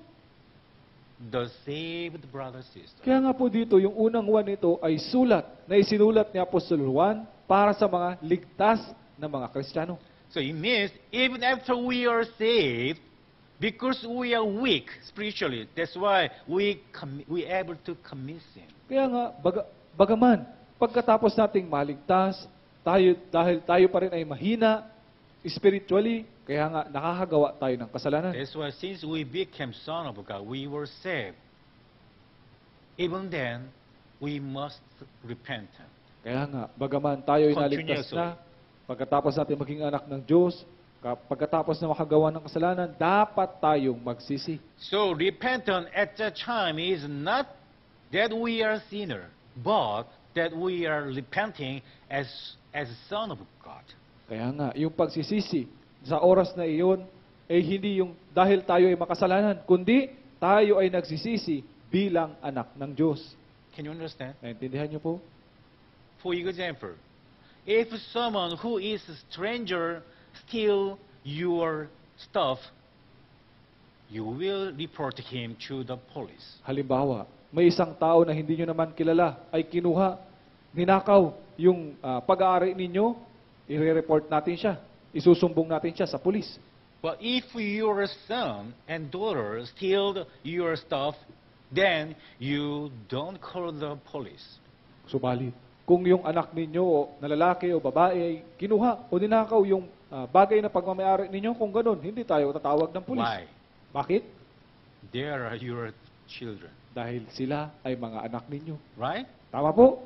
the saved brother sister. Kaya nga po dito, yung unang Juan nito ay sulat na isinulat ni Apostol Juan para sa mga ligtas na mga Kristiyano. So it means even after we are saved, because we are weak spiritually, that's why we com- we able to commit sin. Kaya nga, baga, bagaman, pagkatapos nating maligtas, tayo, dahil tayo pa rin ay mahina, spiritually, kaya nga nakakagawa tayo ng kasalanan. That's why since we became son of God, we were saved. Even then, we must repent. Kaya nga, bagaman tayo ay naligtas Continuously. na, pagkatapos natin maging anak ng Diyos, kap- pagkatapos na makagawa ng kasalanan, dapat tayong magsisi. So repentance at that time is not that we are sinner, but that we are repenting as as son of God. Kaya nga, yung pagsisisi sa oras na iyon, ay hindi yung dahil tayo ay makasalanan, kundi tayo ay nagsisisi bilang anak ng Diyos. Can you understand? Naintindihan niyo po? For example, if someone who is a stranger steal your stuff, you will report him to the police. Halimbawa, may isang tao na hindi nyo naman kilala ay kinuha, ninakaw yung ah, pag-aari ninyo, i-report natin siya. Isusumbong natin siya sa pulis. But if your son and daughter steal your stuff, then you don't call the police. Subalit, kung yung anak ninyo o na lalaki o babae ay kinuha o ninakaw yung ah, bagay na pagmamayari ninyo, kung ganun, hindi tayo tatawag ng pulis. Why? Bakit? They are your children, Dahil sila ay mga anak ninyo. right? Tama po?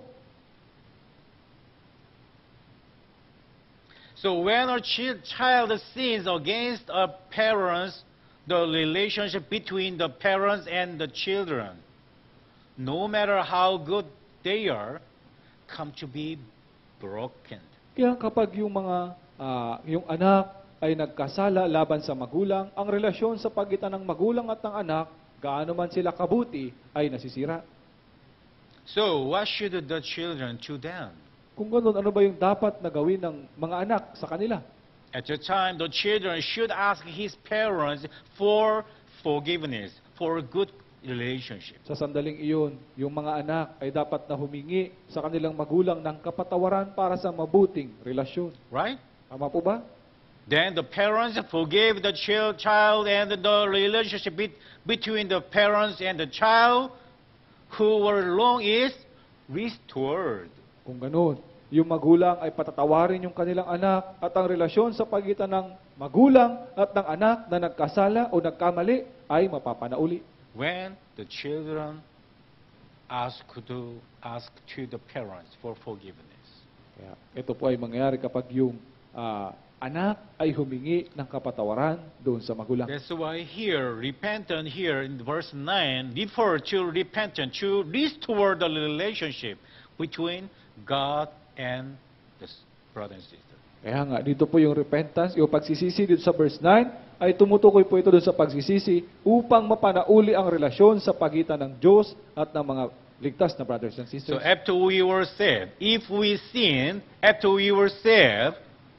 So when a chi- child sins against a parents, the relationship between the parents and the children, no matter how good they are, come to be broken. Kaya kapag yung mga ah, yung anak ay nagkasala laban sa magulang, ang relasyon sa pagitan ng magulang at ng anak, gaano man sila kabuti, ay nasisira. So what should the children do then? Kung ganoon, ano ba yung dapat na gawin ng mga anak sa kanila? At the time, the children should ask his parents for forgiveness, for good relationship. Sa sandaling iyon, yung mga anak ay dapat na humingi sa kanilang magulang ng kapatawaran para sa mabuting relasyon. Right? Tama po ba? Then the parents forgive the chil- child, and the relationship bet- between the parents and the child who were wrong is restored. Kung ganoon, yung magulang ay patatawarin yung kanilang anak at ang relasyon sa pagitan ng magulang at ng anak na nagkasala o nagkamali ay mapapanauli. When the children ask to ask to the parents for forgiveness. Kaya ito po ay mangyayari kapag yung ah, anak ay humingi ng kapatawaran doon sa magulang. That's why here, repentant here in verse nine, refer to repentance to restore the relationship between God and the brother and sister. Kaya nga, dito po yung repentance, yung pagsisisi dito sa verse nine, ay tumutukoy po ito doon sa pagsisisi upang mapanauli ang relasyon sa pagitan ng Diyos at ng mga ligtas na brothers and So sisters. after we were saved, if we sin, after we were saved,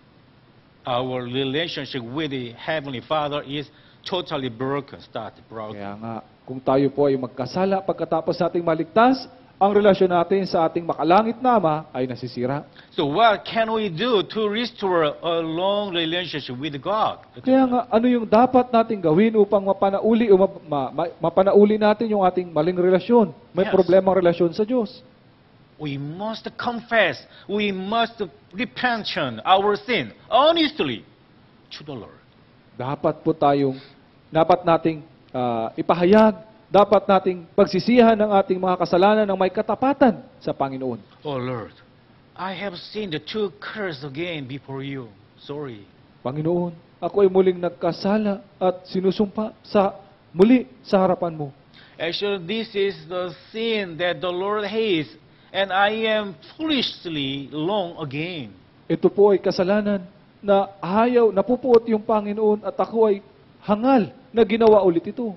our relationship with the Heavenly Father is totally broken, started broken. Kaya nga, kung tayo po ay magkasala pagkatapos nating maligtas, ang relasyon natin sa ating makalangit na Ama ay nasisira. So what can we do to restore a long relationship with God? Kaya nga, ano yung dapat nating gawin upang mapanauli o ma- ma- ma- mapanauli natin yung ating maling relasyon? May Yes. problema ang relasyon sa Diyos. We must confess, we must repent our sin honestly to the Lord. Dapat po tayong, dapat nating ah, ipahayag, dapat nating pagsisihan ng ating mga kasalanan ng may katapatan sa Panginoon. Oh Lord, I have sinned to curse again before you. Sorry. Panginoon, ako ay muling nagkasala at sinusumpa sa muli sa harapan mo. Actually, this is the sin that the Lord hates, and I am foolishly long again. Ito po ay kasalanan na ayaw, napupuot yung Panginoon at ako ay hangal na ginawa ulit ito.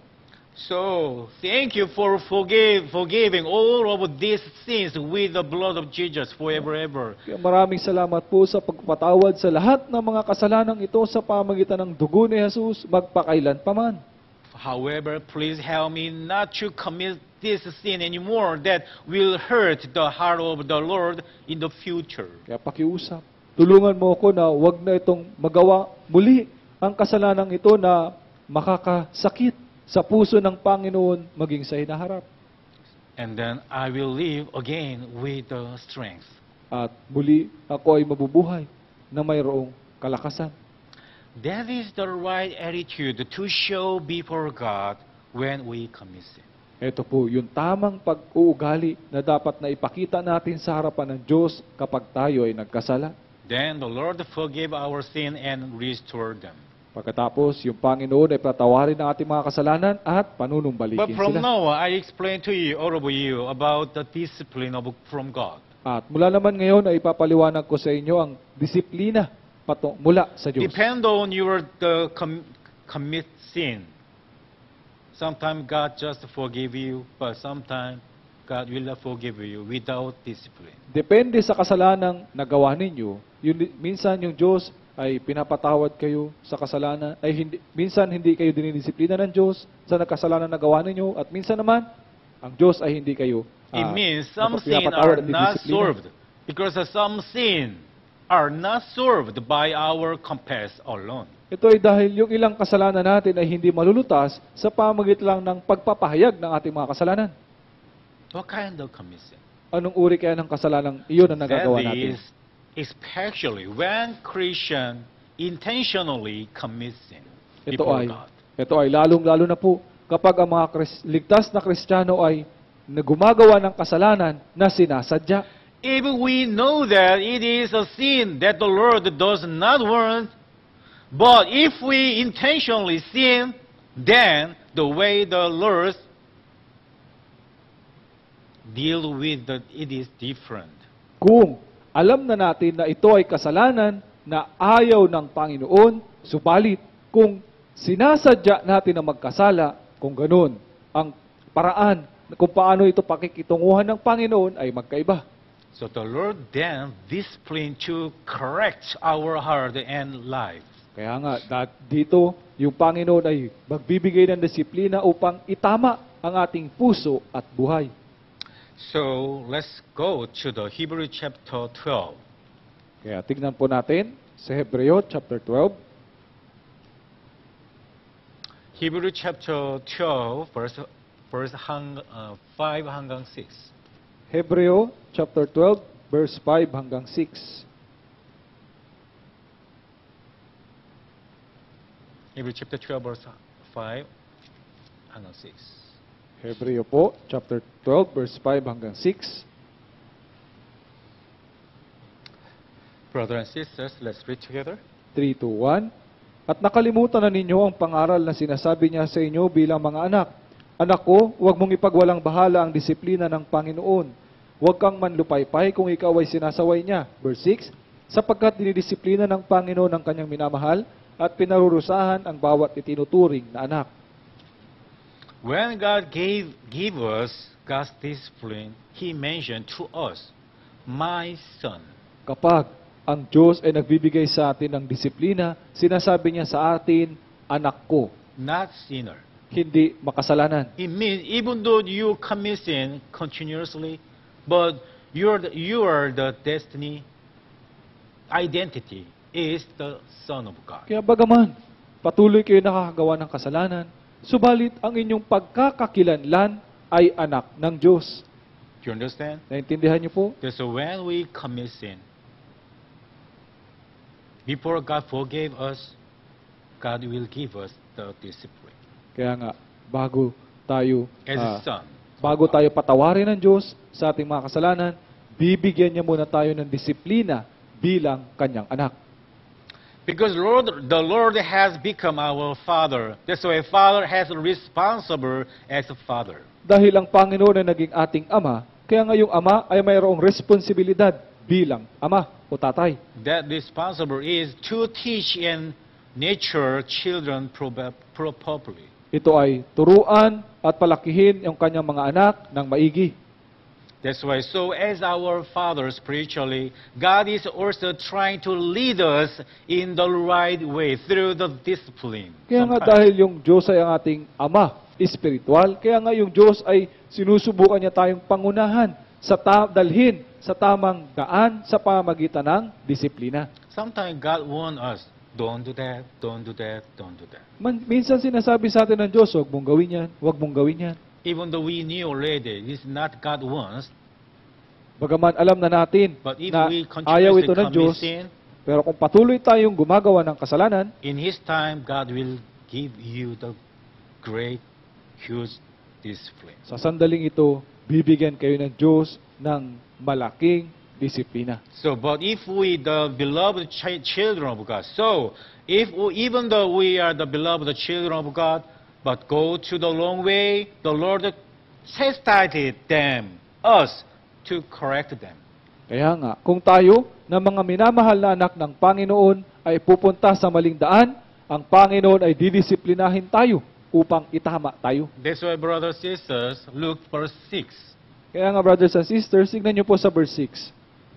So, thank you for forgive, forgiving all of these sins with the blood of Jesus forever ever. Kaya maraming salamat po sa pagpatawad sa lahat ng mga kasalanang ito sa pamagitan ng dugo ni Jesus magpakailan paman. However, please help me not to commit this sin anymore that will hurt the heart of the Lord in the future. Kaya pakiusap, tulungan mo ako na wag na itong magawa muli ang kasalanang ito na makakasakit sa puso ng Panginoon maging sa hinaharap. And then I will live again with the strength. At muli ako ay mabubuhay na mayroong kalakasan. That is the right attitude to show before God when we commit sin. Ito po, yung tamang pag-uugali na dapat na ipakita natin sa harapan ng Diyos kapag tayo ay nagkasala. Then the Lord forgive our sin and restore them. Pagkatapos, yung Panginoon ay patawarin ang ating mga kasalanan at But panunumbalikin from sila. now on, I explain to you, all of you, about the discipline of, from God. At mula naman ngayon ay ipapaliwanag ko sa inyo ang disiplina pato, mula sa Diyos. Depend on your the com, commit sin. Sometimes God just forgive you, but sometimes God will not forgive you without discipline. Depende sa kasalanang nagawa ninyo. Yun, minsan yung Diyos ay pinapatawad kayo sa kasalanan, ay hindi, minsan hindi kayo dinidisiplina ng Diyos sa nagkasalanan na gawa ninyo, at minsan naman, ang Diyos ay hindi kayo It ah, means some sin pinapatawad are at not didisiplina. solved because some sin are not solved by our confess alone. Ito ay dahil yung ilang kasalanan natin ay hindi malulutas sa pamagitan lang ng pagpapahayag ng ating mga kasalanan. What kind of commission? Anong uri kaya ng kasalanang iyon na nagagawa That natin? is especially when Christian intentionally commits sin Ito before ay, God. ito ay lalong-lalo na po kapag ang mga Kris- ligtas na Kristiyano ay nagumagawa ng kasalanan na sinasadya. If we know that it is a sin that the Lord does not want, but if we intentionally sin, then the way the Lord deal with the, it is different. Kung alam na natin na ito ay kasalanan na ayaw ng Panginoon, subalit kung sinasadya natin na magkasala, kung ganun, ang paraan kung paano ito pakikitunguhan ng Panginoon ay magkaiba. So the Lord then discipline to correct our heart and life. Kaya nga, dat, dito, yung Panginoon ay magbibigay ng disiplina upang itama ang ating puso at buhay. So let's go to the Hebrew chapter twelve. Kaya tignan po natin sa Hebreo chapter twelve. Hebrew chapter twelve, verse, verse hang, uh, five hanggang six. Hebreo chapter twelve, verse five hanggang six. Hebrews chapter twelve, verse five hanggang six. Hebreo po, chapter twelve, verse five hanggang six. Brothers and sisters, let's read together. three, two, one. At nakalimutan na ninyo ang pangaral na sinasabi niya sa inyo bilang mga anak. Anak ko, huwag mong ipagwalang bahala ang disiplina ng Panginoon. Huwag kang manlupaypay kung ikaw ay sinasaway niya. Verse six. Sapagkat dinidisiplina ng Panginoon ang kanyang minamahal at pinarurusahan ang bawat itinuturing na anak. When God gave, gave us God's discipline, He mentioned to us, my son. Kapag ang Diyos ay nagbibigay sa atin ng disiplina, sinasabi niya sa atin, anak ko, Not sinner. hindi makasalanan. It means even though you commit sin continuously, but you're the, you are the destiny, identity is the Son of God. Kaya bagaman, patuloy kayo nakakagawa ng kasalanan, subalit ang inyong pagkakakilanlan ay anak ng Diyos. Do you understand? Naintindihan niyo po? Because when we commit sin, before God forgave us, God will give us the discipline Kaya nga, bago tayo as ah, a son. bago tayo patawarin ng Diyos sa ating mga kasalanan, bibigyan niya muna tayo ng disiplina bilang kanyang anak. Because Lord, the Lord has become our Father. That's why Father has responsible as a Father. Dahil ang Panginoon ay naging ating Ama, kaya nga yung Ama ay mayroong responsibilidad bilang Ama o Tatay. That responsible is to teach and nurture children proba- pro- properly. Ito ay turuan at palakihin yung kanyang mga anak ng maigi. That's why, so as our Father spiritually, God is also trying to lead us in the right way through the discipline. Kaya nga Sometimes. dahil yung Diyos ay ang ating Ama, espiritual, kaya nga yung Diyos ay sinusubukan niya tayong pangunahan sa ta- dalhin sa tamang daan sa pamagitan ng disiplina. Sometimes God warns us, don't do that, don't do that, don't do that. Man, minsan sinasabi sa atin ng Diyos, huwag mong gawin yan, huwag mong gawin yan. Even though we knew already, this is not God wants, Bagaman alam na natin but if na we ayaw continuously ito ng commit Diyos, sin, pero kung patuloy tayong gumagawa ng kasalanan, in His time, God will give you the great, huge discipline. sa sandaling ito, bibigyan kayo ng Diyos ng malaking disiplina. So, but if we, the beloved ch- children of God, so, if we, even though we are the beloved children of God, but go to the long way, the Lord chastised them, us, to correct them. Kaya nga, kung tayo na mga minamahal na anak ng Panginoon ay pupunta sa maling daan, ang Panginoon ay didisiplinahin tayo upang itama tayo. That's why, brothers and sisters, look verse six. Kaya nga, brothers and sisters, tignan niyo po sa verse six.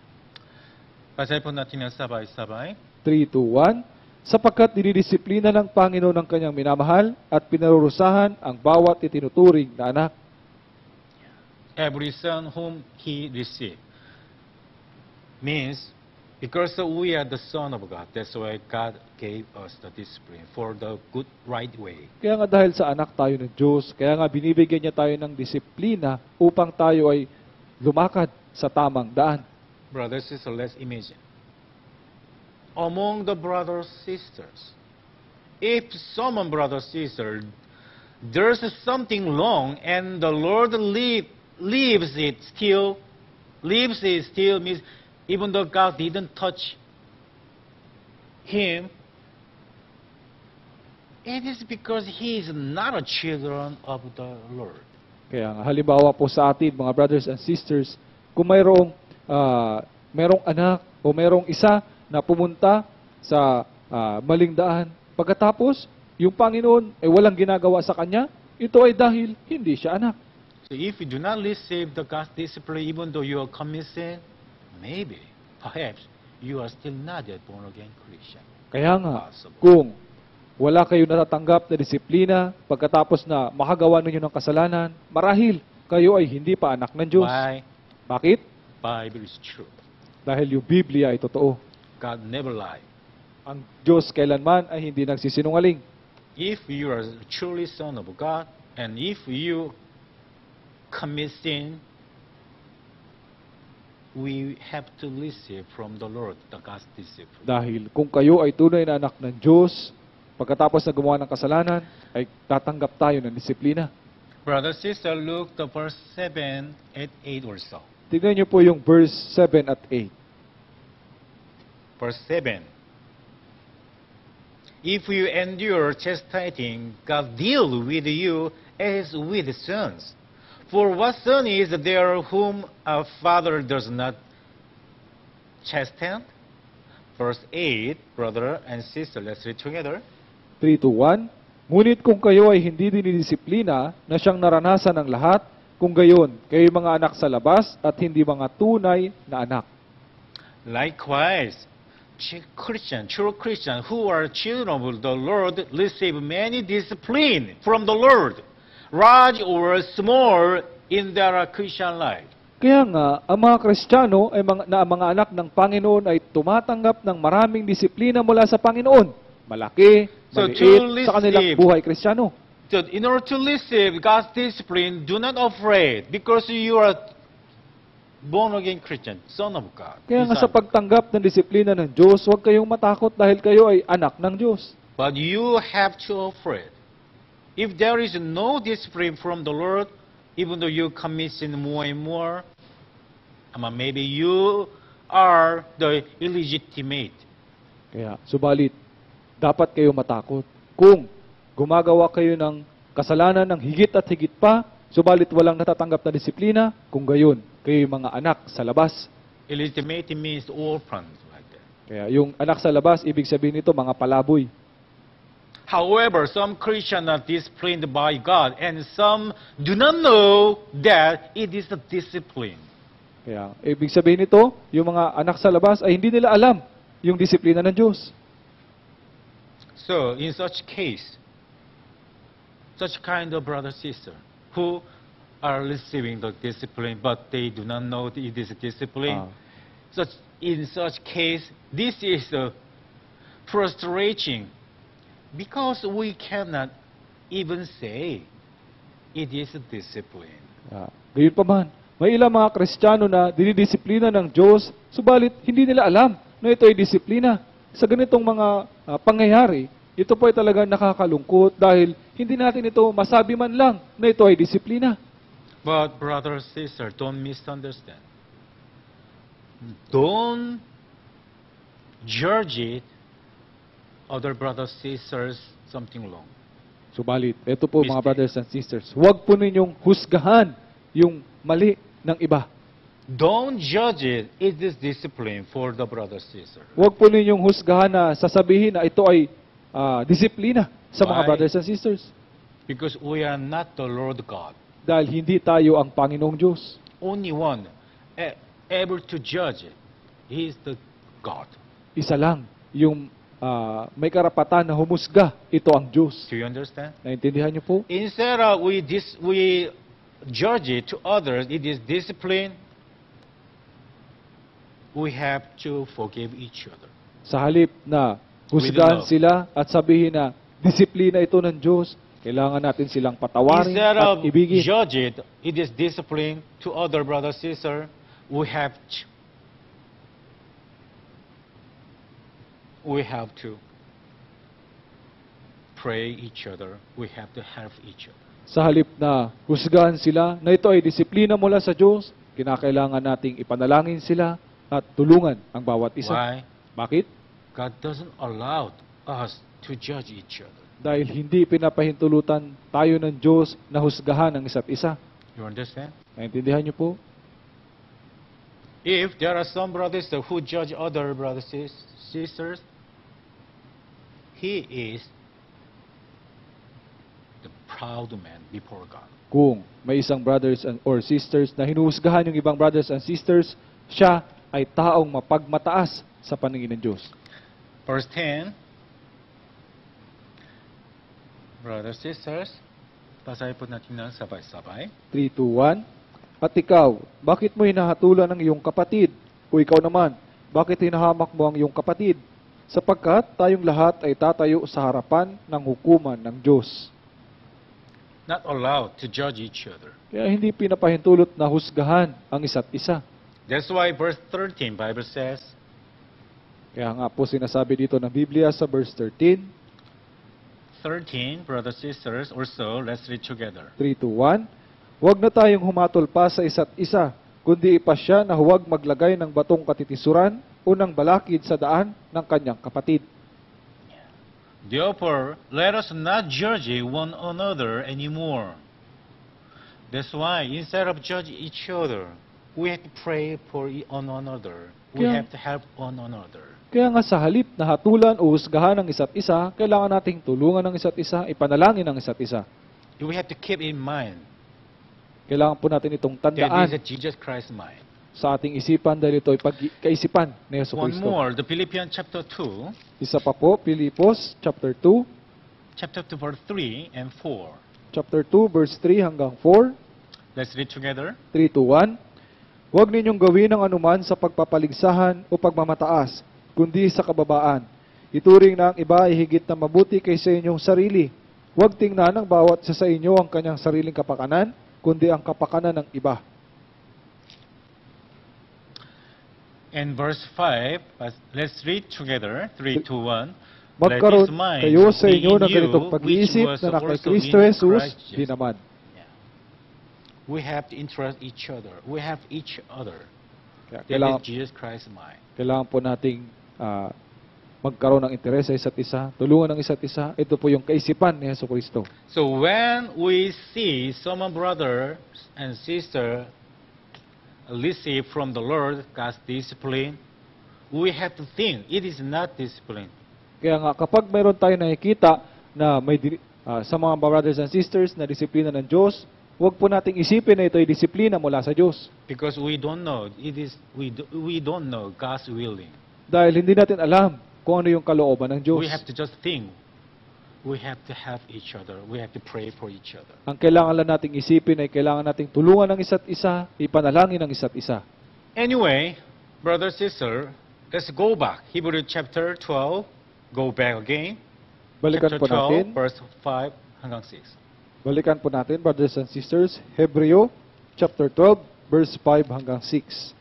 Basahin po natin ang sabay-sabay. three, two, one. Sapagkat dinidisiplina ng Panginoon ang kanyang minamahal at pinarurusahan ang bawat itinuturing na anak. Every son whom He received. Means, because we are the son of God, that's why God gave us the discipline for the good, right way. Kaya nga dahil sa anak tayo ng Diyos, kaya nga binibigyan niya tayo ng disiplina upang tayo ay lumakad sa tamang daan. Brothers and sisters, let's imagine. Among the brothers sisters, if someone brother sister, there's something wrong and the Lord leave, leaves it still, leaves it still means even though God didn't touch him, it is because he is not a children of the Lord. Kaya nga, halimbawa po sa atin, mga brothers and sisters, kung mayroong, ah, mayroong anak o mayroong isa na pumunta sa ah, maling daan, pagkatapos, yung Panginoon ay walang ginagawa sa kanya, ito ay dahil hindi siya anak. So if you do not receive the God's discipline, even though you are committing, maybe, perhaps, you are still not yet born again Christian. Kaya nga, Possible. kung wala kayo natatanggap na disiplina, pagkatapos na makagawa ninyo ng kasalanan, marahil kayo ay hindi pa anak ng Diyos. Why? Bakit? Bible is true. Dahil yung Biblia ay totoo. God never lied. Ang Diyos kailanman ay hindi nagsisinungaling. If you are truly son of God, and if you commit sin, we have to receive from the Lord the God's discipline. Dahil kung kayo ay tunay na anak ng Diyos, pagkatapos na gumawa ng kasalanan, ay tatanggap tayo ng disiplina. Brother, sister, look the verse seven and eight also. Tignan niyo po yung verse seven at eight. Verse seven. If you endure chastising, God deal with you as with sons. For what son is there whom a father does not chasten? Verse eight, brother and sister, let's read together. three to one. Ngunit kung kayo ay hindi dinidisiplina na siyang naranasan ng lahat, kung gayon, kayo mga anak sa labas at hindi mga tunay na anak. Likewise, Christian, true Christian who are children of the Lord receive many discipline from the Lord, large or small in their Christian life. Kaya nga, ang mga Kristiyano ay mga, na mga anak ng Panginoon ay tumatanggap ng maraming disiplina mula sa Panginoon. Malaki, So, maliit, to sa kanilang receive- buhay Kristiyano. So in order to receive God's discipline, do not afraid because you are born again Christian, son of God. Kaya nga Son. sa pagtanggap ng disiplina ng Diyos, huwag kayong matakot dahil kayo ay anak ng Diyos. But you have to afraid. If there is no discipline from the Lord, even though you commit sin more and more, um, maybe you are the illegitimate. Kaya, subalit, dapat kayo matakot. Kung gumagawa kayo ng kasalanan ng higit at higit pa, subalit walang natatanggap na disiplina, kung gayon, kayo yung mga anak sa labas. Illegitimate means orphan, like that. Kaya yung anak sa labas, ibig sabihin nito, mga palaboy. However, some Christians are disciplined by God, and some do not know that it is a discipline. Kaya, ibig sabihin nito, yung mga anak sa labas ay hindi nila alam yung disiplina ng Diyos. So, in such case, such kind of brother sister who are receiving the discipline, but they do not know that it is a discipline. Ah. Such in such case, this is uh, frustrating because we cannot even say it is a discipline. Ah, gayon pa man, may ilang mga Kristiyano na dinidisiplina ng Diyos, subalit hindi nila alam na ito ay disiplina. Sa ganitong mga ah, pangyayari, ito po ay talagang nakakalungkot dahil hindi natin ito masabi man lang na ito ay disiplina. But brother, sister, don't misunderstand. Don't judge it, other brothers, sisters, something wrong. Subalit, ito po mga Mistake. brothers and sisters, huwag po ninyong husgahan yung mali ng iba. Don't judge it. It is discipline for the brother, sister. Huwag po ninyong husgahan na sasabihin na ito ay ah, disiplina sa mga Why? brothers and sisters. Because we are not the Lord God. Dahil hindi tayo ang Panginoong Diyos. Only one eh, able to judge it. He is the God. Isa lang yung ah, may karapatan na humusga, ito ang Diyos. Do you understand? Naintindihan niyo po? Instead of we dis, we judge it to others, it is discipline. We have to forgive each other. Sa halip na husgahan love. sila at sabihin na disiplina ito ng Diyos, kailangan natin silang patawarin Instead at of ibigin. judge it, it is discipline to other brother sister. We have to, we have to pray each other. We have to help each other. Sa halip na husgahan sila na ito ay disiplina mula sa Diyos, kinakailangan nating ipanalangin sila at tulungan ang bawat isa. Why? Bakit? God doesn't allow us to judge each other. Dahil hindi pinapahintulutan tayo ng Diyos na husgahan ang isa't isa. You understand? Naintindihan niyo po? If there are some brothers who judge other brothers and sisters, he is the proud man before God. Kung may isang brothers and or sisters na hinuhusgahan yung ibang brothers and sisters, siya ay taong mapagmataas sa paningin ng Diyos. Verse ten, brothers, sisters, basahin po natin ng sabay-sabay. three, two, one. At ikaw, bakit mo hinahatulan ang iyong kapatid? O ikaw naman, bakit hinahamak mo ang iyong kapatid? Sapagkat tayong lahat ay tatayo sa harapan ng hukuman ng Diyos. Not allowed to judge each other. Kaya hindi pinapahintulot na husgahan ang isa't isa. That's why verse thirteen, Bible says, Kaya nga po sinasabi dito ng Biblia sa verse thirteen, thirteen, brothers, sisters, also, let's read together. three to one, huwag na tayong humatol pa sa isa't isa, kundi ipasya na huwag maglagay ng batong katitisuran o ng balakid sa daan ng kanyang kapatid. Therefore, let us not judge one another anymore. That's why, instead of judging each other, we have to pray for one another. We Kaya- have to help one another. Kaya nga sa halip na hatulan o husgahan ng isa't isa, kailangan nating tulungan ng isa't isa, ipanalangin ng isa't isa. We have to keep in mind Kailangan po natin itong that tandaan this is Jesus Christ's mind. sa ating isipan dahil ito ay pag- kaisipan ni Yesu One Kristo. more, the Philippians chapter two, Isa pa po, Pilipos chapter two, chapter two, verse three and four. chapter two, verse three hanggang four, Let's read together. three to one. Huwag ninyong gawin ang anuman sa pagpapaligsahan o pagmamataas, kundi sa kababaan. Ituring na ang iba ay higit na mabuti kaysa inyong sarili. Huwag tingnan ng bawat isa sa inyo ang kanyang sariling kapakanan, kundi ang kapakanan ng iba. And verse five, uh, let's read together, three, two, one. Magkaroon Let this mind kayo sa be inyo in ng ganitong you, pag-iisip which was na na kay also Kristo in Jesus, Christ di Jesus. naman. We have to interest each other. We have each other. Kaya That kailangan, is Jesus Christ's mind. kailangan po nating ah, magkaroon ng interes sa isa't isa, tulungan ng isa't isa. Ito po yung kaisipan ni Yesu Kristo. So when we see some brother and sister receive from the Lord God's discipline, we have to think it is not discipline. Kaya nga, kapag mayroon tayo nakikita na may di- ah, sa mga brothers and sisters na disiplina ng Diyos, huwag po nating isipin na ito ay disiplina mula sa Diyos. Because we don't know, it is we do, we don't know God's willing. Dahil hindi natin alam kung ano yung kalooban ng Diyos. We have to just think. We have to help each other. We have to pray for each other. Ang kailangan lang nating isipin ay kailangan nating tulungan ng isa't isa, ipanalangin ng isa't isa. Anyway, brother, sister, let's go back. Hebrew chapter twelve. Go back again. Balikan chapter po natin, twelve, verse five hanggang six. balikan po natin, brothers and sisters, Hebreo, chapter twelve, verse five hanggang six.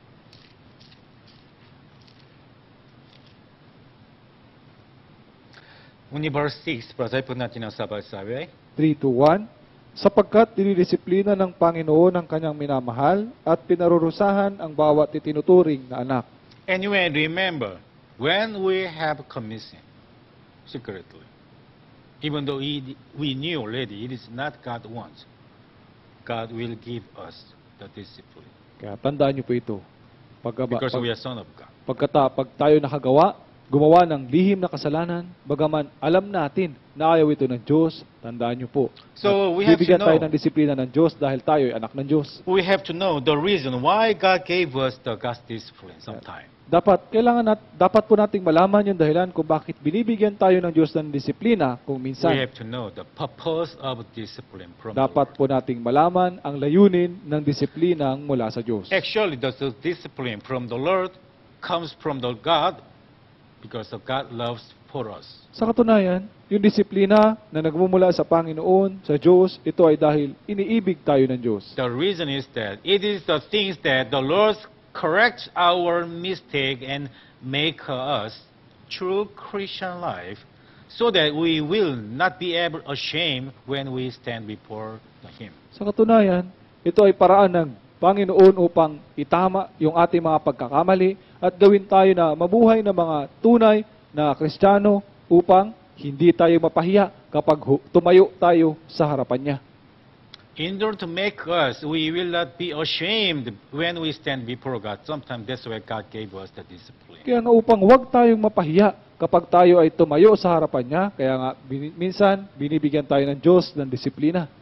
Uni verse six, basahin po natin ang sabay-sabay. three to one, sapagkat dinidisiplina ng Panginoon ang kanyang minamahal at pinarurusahan ang bawat itinuturing na anak. Anyway, remember, when we have commission secretly, even though we, we knew already it is not God wants, God will give us the discipline. Kaya tandaan niyo po ito. Pagkaba, Because pag, we are son of God. pagkata, pag tayo nakagawa, gumawa ng lihim na kasalanan, bagaman alam natin na ayaw ito ng Diyos, tandaan niyo po. So we At have to bibigyan tayo know. ng disiplina ng Diyos dahil tayo ay anak ng Diyos. We have to know the reason why God gave us the God's discipline sometime. Dapat kailangan nat, dapat po nating malaman yung dahilan kung bakit binibigyan tayo ng Diyos ng disiplina kung We minsan. have to know the purpose of discipline from Dapat the Lord. po nating malaman ang layunin ng disiplinang mula sa Diyos. Actually, the, the discipline from the Lord comes from the God because the God loves for us. Sa katunayan, yung disiplina na nagmumula sa Panginoon, sa Diyos, ito ay dahil iniibig tayo ng Diyos. The reason is that it is the things that the Lord corrects our mistake and make us true Christian life so that we will not be able ashamed when we stand before Him. Sa katunayan, ito ay paraan ng Panginoon upang itama yung ating mga pagkakamali at gawin tayo na mabuhay na mga tunay na Kristiyano upang hindi tayo mapahiya kapag hu- tumayo tayo sa harapan niya. In order to make us, we will not be ashamed when we stand before God. Sometimes that's why God gave us the discipline. Kaya nga upang huwag tayong mapahiya kapag tayo ay tumayo sa harapan niya, kaya nga bin- minsan binibigyan tayo ng Diyos ng disiplina.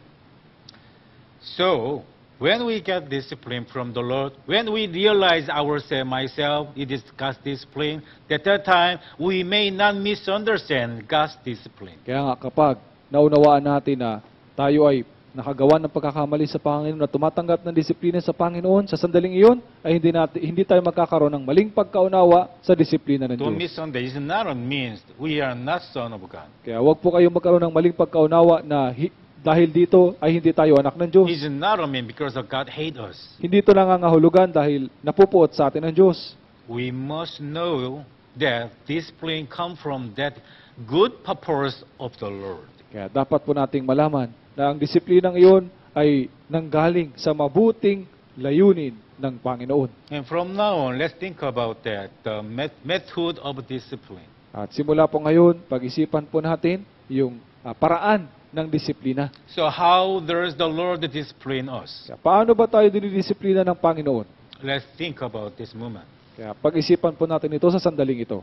So, when we get discipline from the Lord, when we realize ourselves, myself, it is God's discipline, at that time, we may not misunderstand God's discipline. Kaya nga kapag naunawaan natin na tayo ay nakagawa ng pagkakamali sa Panginoon na tumatanggap ng disiplina sa Panginoon, sa sandaling iyon ay hindi natin hindi tayo magkakaroon ng maling pagkaunawa sa disiplina ng Don't Diyos. misunderstand. It's not a means we are not son of God. Kaya huwag po kayong magkaroon ng maling pagkaunawa na hi- dahil dito ay hindi tayo anak ng Diyos. It's not only because of God hate us. Hindi ito nangangahulugan dahil napupuot sa atin ng Diyos. We must know that discipline come from that good purpose of the Lord. Kaya dapat po nating malaman na ang disiplinang iyon ay nanggaling sa mabuting layunin ng Panginoon. And from now on, let's think about that, the met- method of discipline. At simula po ngayon, pag-isipan po natin yung ah, paraan ng disiplina. So how does the Lord discipline us? Kaya paano ba tayo dinidisiplina ng Panginoon? Let's think about this moment. Kaya pag-isipan po natin ito sa sandaling ito.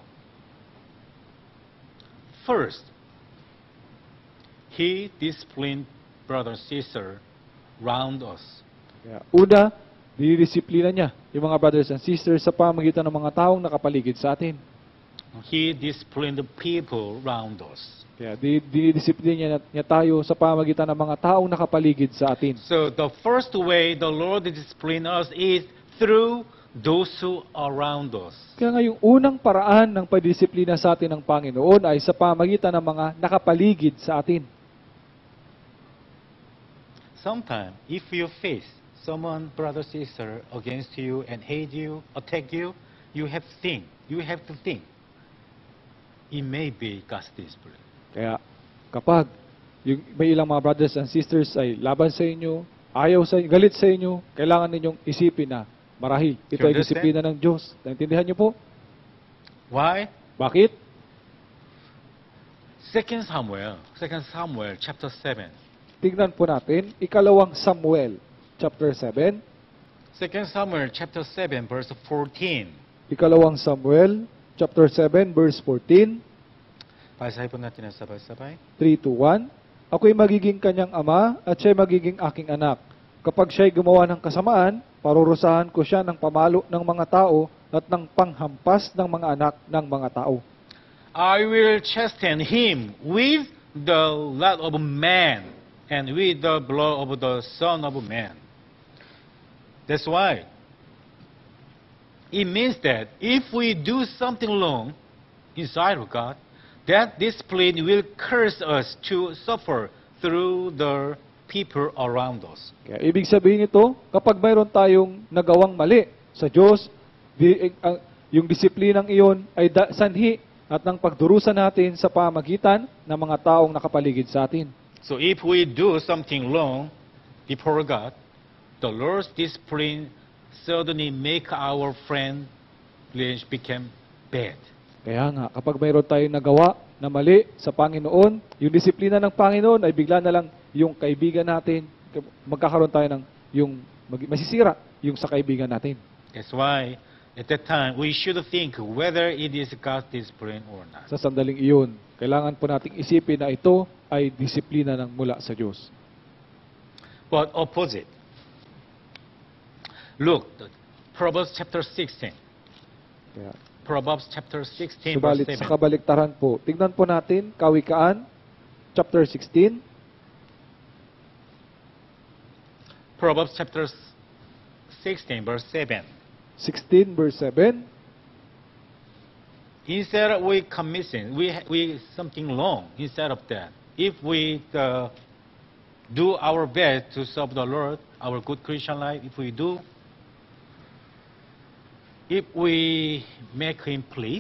First, He disciplined brother and sister round us. Kaya una, dinidisiplina niya yung mga brothers and sisters sa pamagitan ng mga taong nakapaligid sa atin. He disciplined the people round us. Kaya di- dinidisiplina niya, niya tayo sa pamagitan ng mga taong nakapaligid sa atin. So the first way the Lord discipline us is through those who are around us. Kaya nga yung unang paraan ng pagdisiplina sa atin ng Panginoon ay sa pamagitan ng mga nakapaligid sa atin. Sometimes, if you face someone, brother, sister, against you and hate you, attack you, you have to think. You have to think. It may be God's discipline. Kaya kapag yung may ilang mga brothers and sisters ay laban sa inyo, ayaw sa inyo, galit sa inyo, kailangan ninyong isipin na marahil ito You ay understand? disiplina ng Diyos. Naintindihan niyo po? Why? Bakit? Second Samuel, Second Samuel, chapter seven. Tignan po natin, ikalawang Samuel, chapter seven. Second Samuel, chapter seven, verse fourteen. Ikalawang Samuel, chapter seven, verse fourteen. Basahin po natin ang sabay-sabay. three to one. Ako'y magiging kanyang ama at siya'y magiging aking anak. Kapag siya'y gumawa ng kasamaan, parurusahan ko siya ng pamalo ng mga tao at ng panghampas ng mga anak ng mga tao. I will chasten him with the blood of man and with the blood of the Son of Man. That's why it means that if we do something wrong inside of God, that discipline will curse us to suffer through the people around us. Kaya ibig sabihin ito, kapag mayroon tayong nagawang mali sa Diyos, di, ang, yung disiplinang iyon ay da, sanhi at ng pagdurusa natin sa pamagitan ng mga taong nakapaligid sa atin. So if we do something wrong before God, the Lord's discipline suddenly make our friend relationship become bad. Kaya nga, kapag mayroon tayong nagawa na mali sa Panginoon, yung disiplina ng Panginoon ay bigla na lang yung kaibigan natin, magkakaroon tayo ng yung mag- masisira yung sa kaibigan natin. That's why at that time we should think whether it is God's discipline or not. Sa sandaling iyon, kailangan po nating isipin na ito ay disiplina ng mula sa Diyos. But opposite. Look, the Proverbs chapter sixteen. Kaya, Proverbs chapter sixteen, verse subalit sa seven. kabaliktaran po, tignan po natin, Kawikaan, chapter sixteen, Proverbs chapter sixteen, verse seven. sixteen verse seven. Instead of we commit sin, we we something wrong. Instead of that, if we uh, do our best to serve the Lord, our good Christian life, if we do, if we make Him please,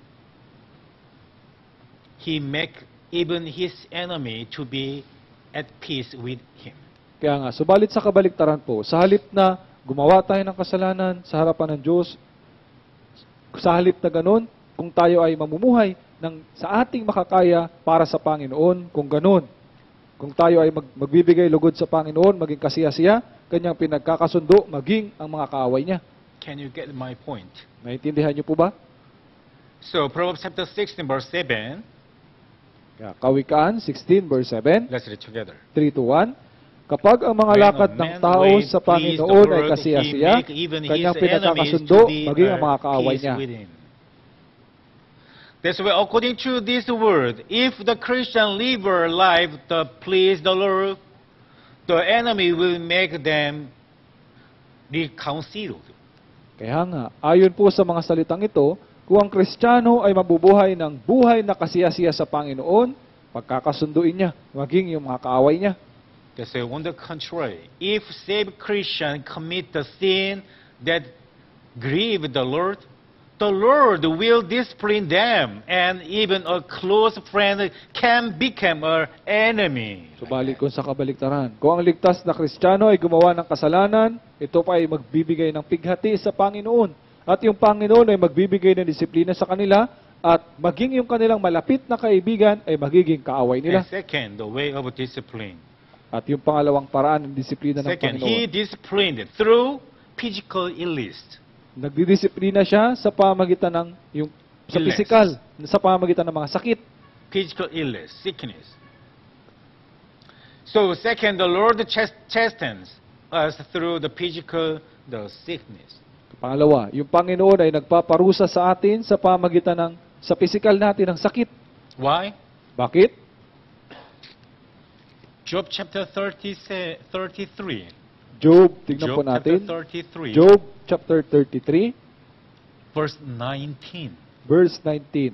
He make even His enemy to be at peace with Him. Kaya nga, subalit sa kabaliktaran po, sa halip na gumawa tayo ng kasalanan sa harapan ng Diyos, sa halip na ganun, kung tayo ay mamumuhay ng, sa ating makakaya para sa Panginoon, kung ganun, kung tayo ay mag, magbibigay lugod sa Panginoon, maging kasiyasiya, kanyang pinagkakasundo, maging ang mga kaaway niya. Can you get my point? Naintindihan niyo po ba? So, Proverbs chapter sixteen, verse seven, Kaya, Kawikaan sixteen verse seven, let's read together. three to one. Kapag ang mga When lakad a ng man tao way sa please the Panginoon ay Lord, kasiyasiya, he make even his kanyang enemies pinagkakasundo, to be maging ang mga at kaaway peace niya. with him. That's why according to this word, if the Christian live a life to please the Lord, the enemy will make them reconciled. Kaya nga, ayon po sa mga salitang ito, kung ang Kristiyano ay mabubuhay ng buhay na kasiyasiya sa Panginoon, pagkakasunduin niya, maging yung mga kaaway niya. They say, on the contrary, if saved Christian commit the sin that grieve the Lord, the Lord will discipline them, and even a close friend can become an enemy. Subalit kung sa kabaliktaran, kung ang ligtas na Kristiyano ay gumawa ng kasalanan, ito pa ay magbibigay ng pighati sa Panginoon. At yung Panginoon ay magbibigay ng disiplina sa kanila, at maging yung kanilang malapit na kaibigan ay magiging kaaway nila. And second, the way of discipline. At yung pangalawang paraan ng disiplina ng Second, He Panginoon. disciplined through physical illness. Nagdidisiplina siya sa pamagitan ng yung sa Illness. physical, sa pamagitan ng mga sakit. Physical illness, sickness. So second, the Lord chast- chastens us through the physical, the sickness. Pangalawa, yung Panginoon ay nagpaparusa sa atin sa pamagitan ng sa physical natin ng sakit. Why? Bakit? Job chapter thirty, say- thirty-three. Job, tignan Job po chapter natin. thirty-three, Job chapter thirty-three, verse nineteen. verse nineteen.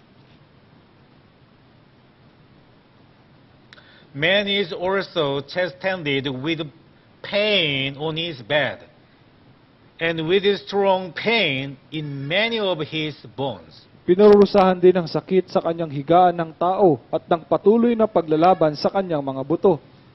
Man is also chastened with pain on his bed, and with strong pain in many of his bones. Pinarurusahan din ng sakit sa kanyang higaan ng tao at ng patuloy na paglalaban sa kanyang mga buto.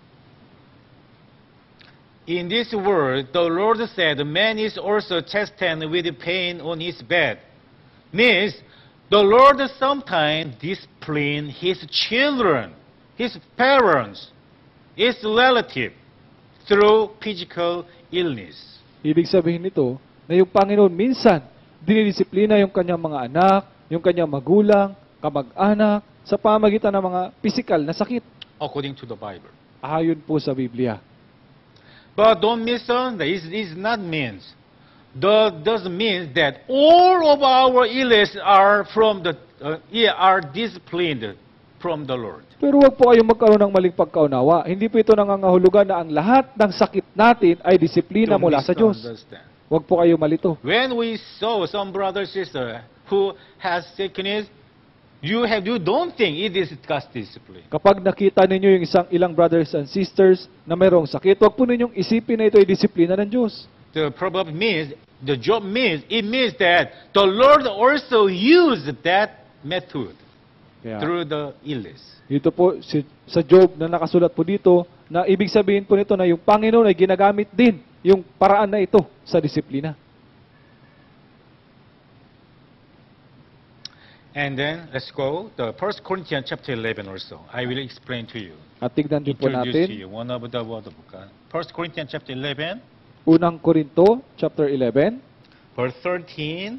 In this word, the Lord said, man is also chastened with pain on his bed. Means, the Lord sometimes discipline his children, his parents, his relative, through physical illness. Ibig sabihin nito na yung Panginoon minsan dinidisiplina yung kanyang mga anak, yung kanyang magulang, kamag-anak, sa pamagitan ng mga pisikal na sakit. According to the Bible. Ayon po sa Biblia. But don't misunderstand, it is not means. The doesn't mean that all of our illness are from the uh, yeah, are disciplined from the Lord. Pero huwag po kayong magkaroon ng maling pagkaunawa. Hindi po ito nangangahulugan na ang lahat ng sakit natin ay disiplina Don't mula sa Diyos. misunderstand. Huwag po kayo malito. When we saw some brother sister who has sickness, you have you don't think it is God's discipline. Kapag nakita ninyo yung isang ilang brothers and sisters na mayroong sakit, huwag po ninyong isipin na ito ay disiplina ng Diyos. The problem means the job means it means that the Lord also used that method Kaya, through the illness. dito po si, sa Job na nakasulat po dito, na ibig sabihin po nito na yung Panginoon ay ginagamit din yung paraan na ito sa disiplina. And then let's go the First Corinthians chapter eleven also. I will explain to you. At tignan din po Introduce to natin, you one of the word of God. First Corinthians chapter eleven, unang Korinto, chapter eleven, verse thirteen,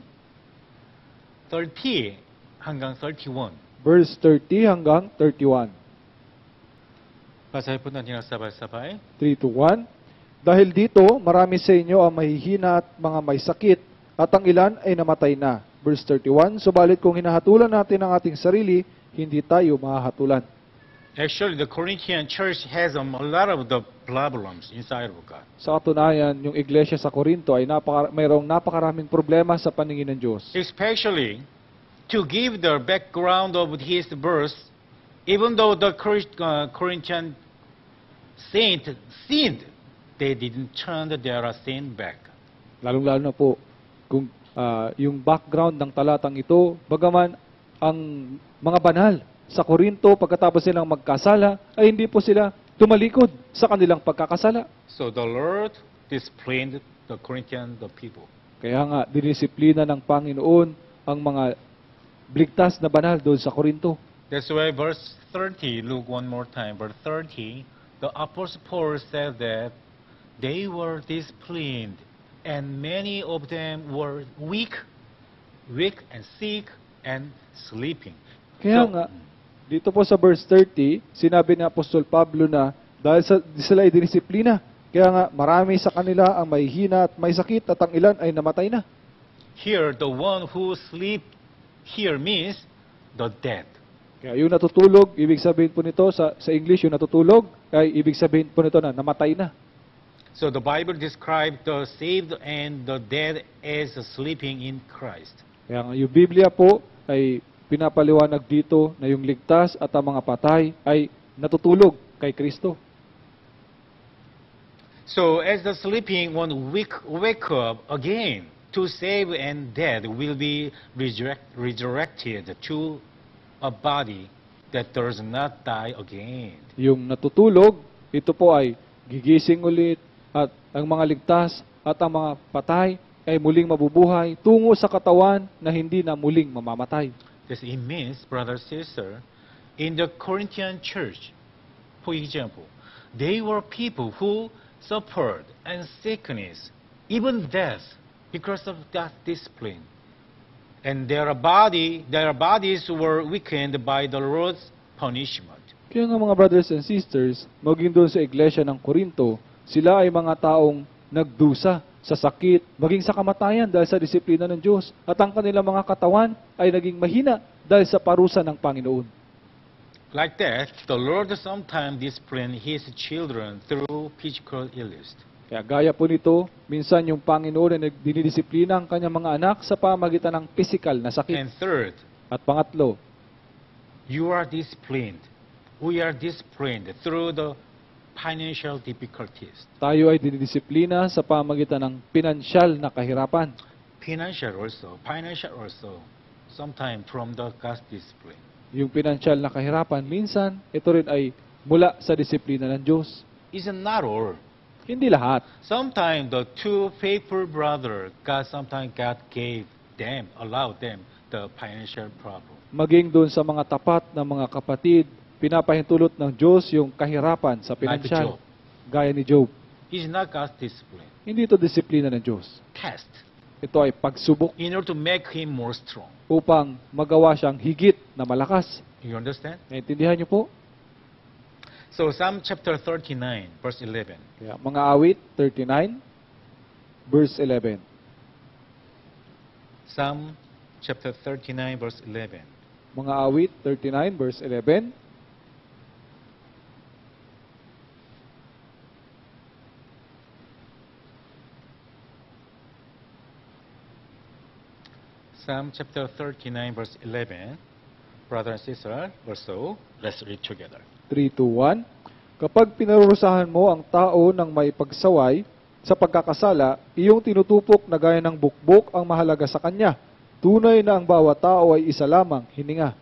thirty hanggang thirty-one. verse thirty hanggang thirty-one. Basahin po natin ang sabay-sabay. three to one. Dahil dito, marami sa inyo ang mahihina at mga may sakit, at ang ilan ay namatay na. Verse thirty-one, subalit kung hinahatulan natin ang ating sarili, hindi tayo mahahatulan. Actually, the Corinthian church has um, a lot of the problems inside of God. Sa katunayan, yung iglesia sa Korinto ay napaka, mayroong napakaraming problema sa paningin ng Diyos. Especially to give the background of his verse, even though the Cor- uh, Corinthian saint sinned, they didn't turn their sin back. Lalong-lalo na po, kung ah, yung background ng talatang ito, bagaman ang mga banal sa Korinto, pagkatapos silang magkasala, ay hindi po sila tumalikod sa kanilang pagkakasala. So the Lord disciplined the Corinthian the people. Kaya nga, dinisiplina ng Panginoon ang mga bligtas na banal doon sa Korinto. That's why verse thirty, look one more time, verse thirty, the Apostle Paul said that they were disciplined, and many of them were weak, weak and sick and sleeping. Kaya So- nga, dito po sa verse thirty, sinabi ni Apostol Pablo na dahil sa, sila ay dinisiplina, kaya nga marami sa kanila ang may hina at may sakit at ang ilan ay namatay na. Here, the one who sleep here means the dead. Kaya yung natutulog, ibig sabihin po nito sa, sa English, yung natutulog, ay ibig sabihin po nito na namatay na. So the Bible describes the saved and the dead as sleeping in Christ. Kaya nga yung Biblia po ay pinapaliwanag dito na yung ligtas at ang mga patay ay natutulog kay Kristo. So as the sleeping one wake, wake up again, to save and dead will be resurrect, resurrected to a body that does not die again. Yung natutulog, ito po ay gigising ulit at ang mga ligtas at ang mga patay ay muling mabubuhay tungo sa katawan na hindi na muling mamamatay. This it means, brother, sister, in the Corinthian church, for example, they were people who suffered and sickness, even death, because of that discipline. And their body, their bodies were weakened by the Lord's punishment. Kaya nga mga brothers and sisters, maging doon sa iglesia ng Korinto, sila ay mga taong nagdusa sa sakit, maging sa kamatayan dahil sa disiplina ng Diyos. At ang kanilang mga katawan ay naging mahina dahil sa parusa ng Panginoon. Like that, the Lord sometimes disciplined His children through physical illness. Kaya gaya po nito, minsan yung Panginoon ay dinidisiplina ang kanyang mga anak sa pamagitan ng physical na sakit. And third, At pangatlo, you are disciplined. We are disciplined through the financial difficulties. tayo ay dinidisiplina sa pamagitan ng pinansyal na kahirapan. Financial also, financial also, sometimes from the God's discipline. Yung pinansyal na kahirapan, minsan, ito rin ay mula sa disiplina ng Diyos. It's not all. Hindi lahat. Sometimes the two faithful brothers, God sometimes God gave them, allowed them the financial problem. Maging doon sa mga tapat na mga kapatid, pinapahintulot ng Diyos yung kahirapan sa Like pinansyal. Job. Gaya ni Job. It's not God's discipline. Hindi ito disiplina ng Diyos. Test Ito ay pagsubok in order to make him more strong. upang magawa siyang higit na malakas. You understand? Naintindihan niyo po? So Psalm chapter thirty-nine, verse eleven. Kaya, mga awit, thirty-nine, verse eleven. Psalm chapter thirty-nine, verse eleven. Mga awit, thirty-nine, verse eleven. Psalm chapter thirty-nine, verse eleven. Brother and sister, verse two. Let's read together. three, two, one. Kapag pinarurusahan mo ang tao ng may pagsaway sa pagkakasala, iyong tinutupok na gaya ng bukbok ang mahalaga sa kanya. Tunay na ang bawat tao ay isa lamang hininga.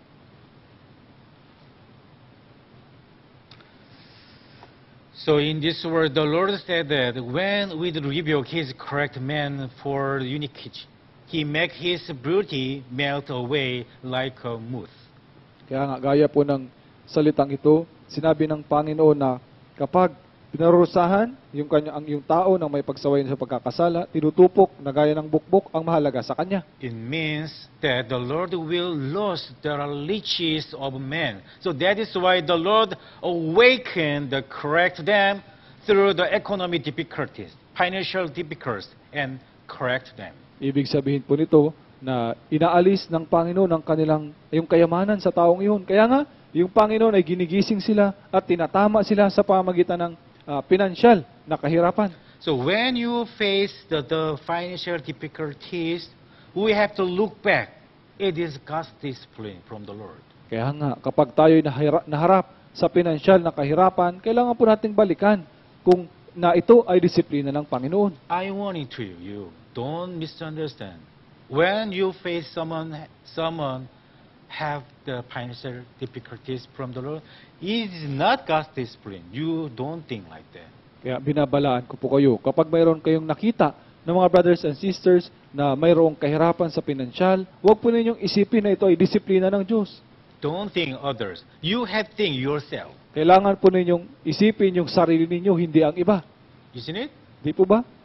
So in this word, the Lord said that when we rebuke His correct man for iniquity, He make His beauty melt away like a moth. Kaya nga, gaya po ng salitang ito, sinabi ng Panginoon na kapag pinarurusahan yung, kanya, ang, yung tao ng may pagsaway sa pagkakasala, tinutupok na gaya ng bukbok ang mahalaga sa kanya. It means that the Lord will lose the riches of men. So that is why the Lord awakened the correct them through the economic difficulties, financial difficulties, and correct them. Ibig sabihin po nito na inaalis ng Panginoon ang kanilang yung kayamanan sa taong iyon. Kaya nga, yung Panginoon ay ginigising sila at tinatama sila sa pamagitan ng uh, pinansyal na kahirapan. So when you face the, the financial difficulties, we have to look back. It is God's discipline from the Lord. Kaya nga, kapag tayo'y nahira- naharap sa pinansyal na kahirapan, kailangan po nating balikan kung na ito ay disiplina ng Panginoon. I warning to you, you don't misunderstand. When you face someone, someone have the financial difficulties from the Lord, it is not God's discipline. You don't think like that. Kaya binabalaan ko po kayo, kapag mayroon kayong nakita ng mga brothers and sisters na mayroong kahirapan sa pinansyal, huwag po ninyong isipin na ito ay disiplina ng Diyos. Don't think others. You have think yourself. Kailangan po ninyong isipin yung sarili ninyo, hindi ang iba. Isn't it? Di po ba?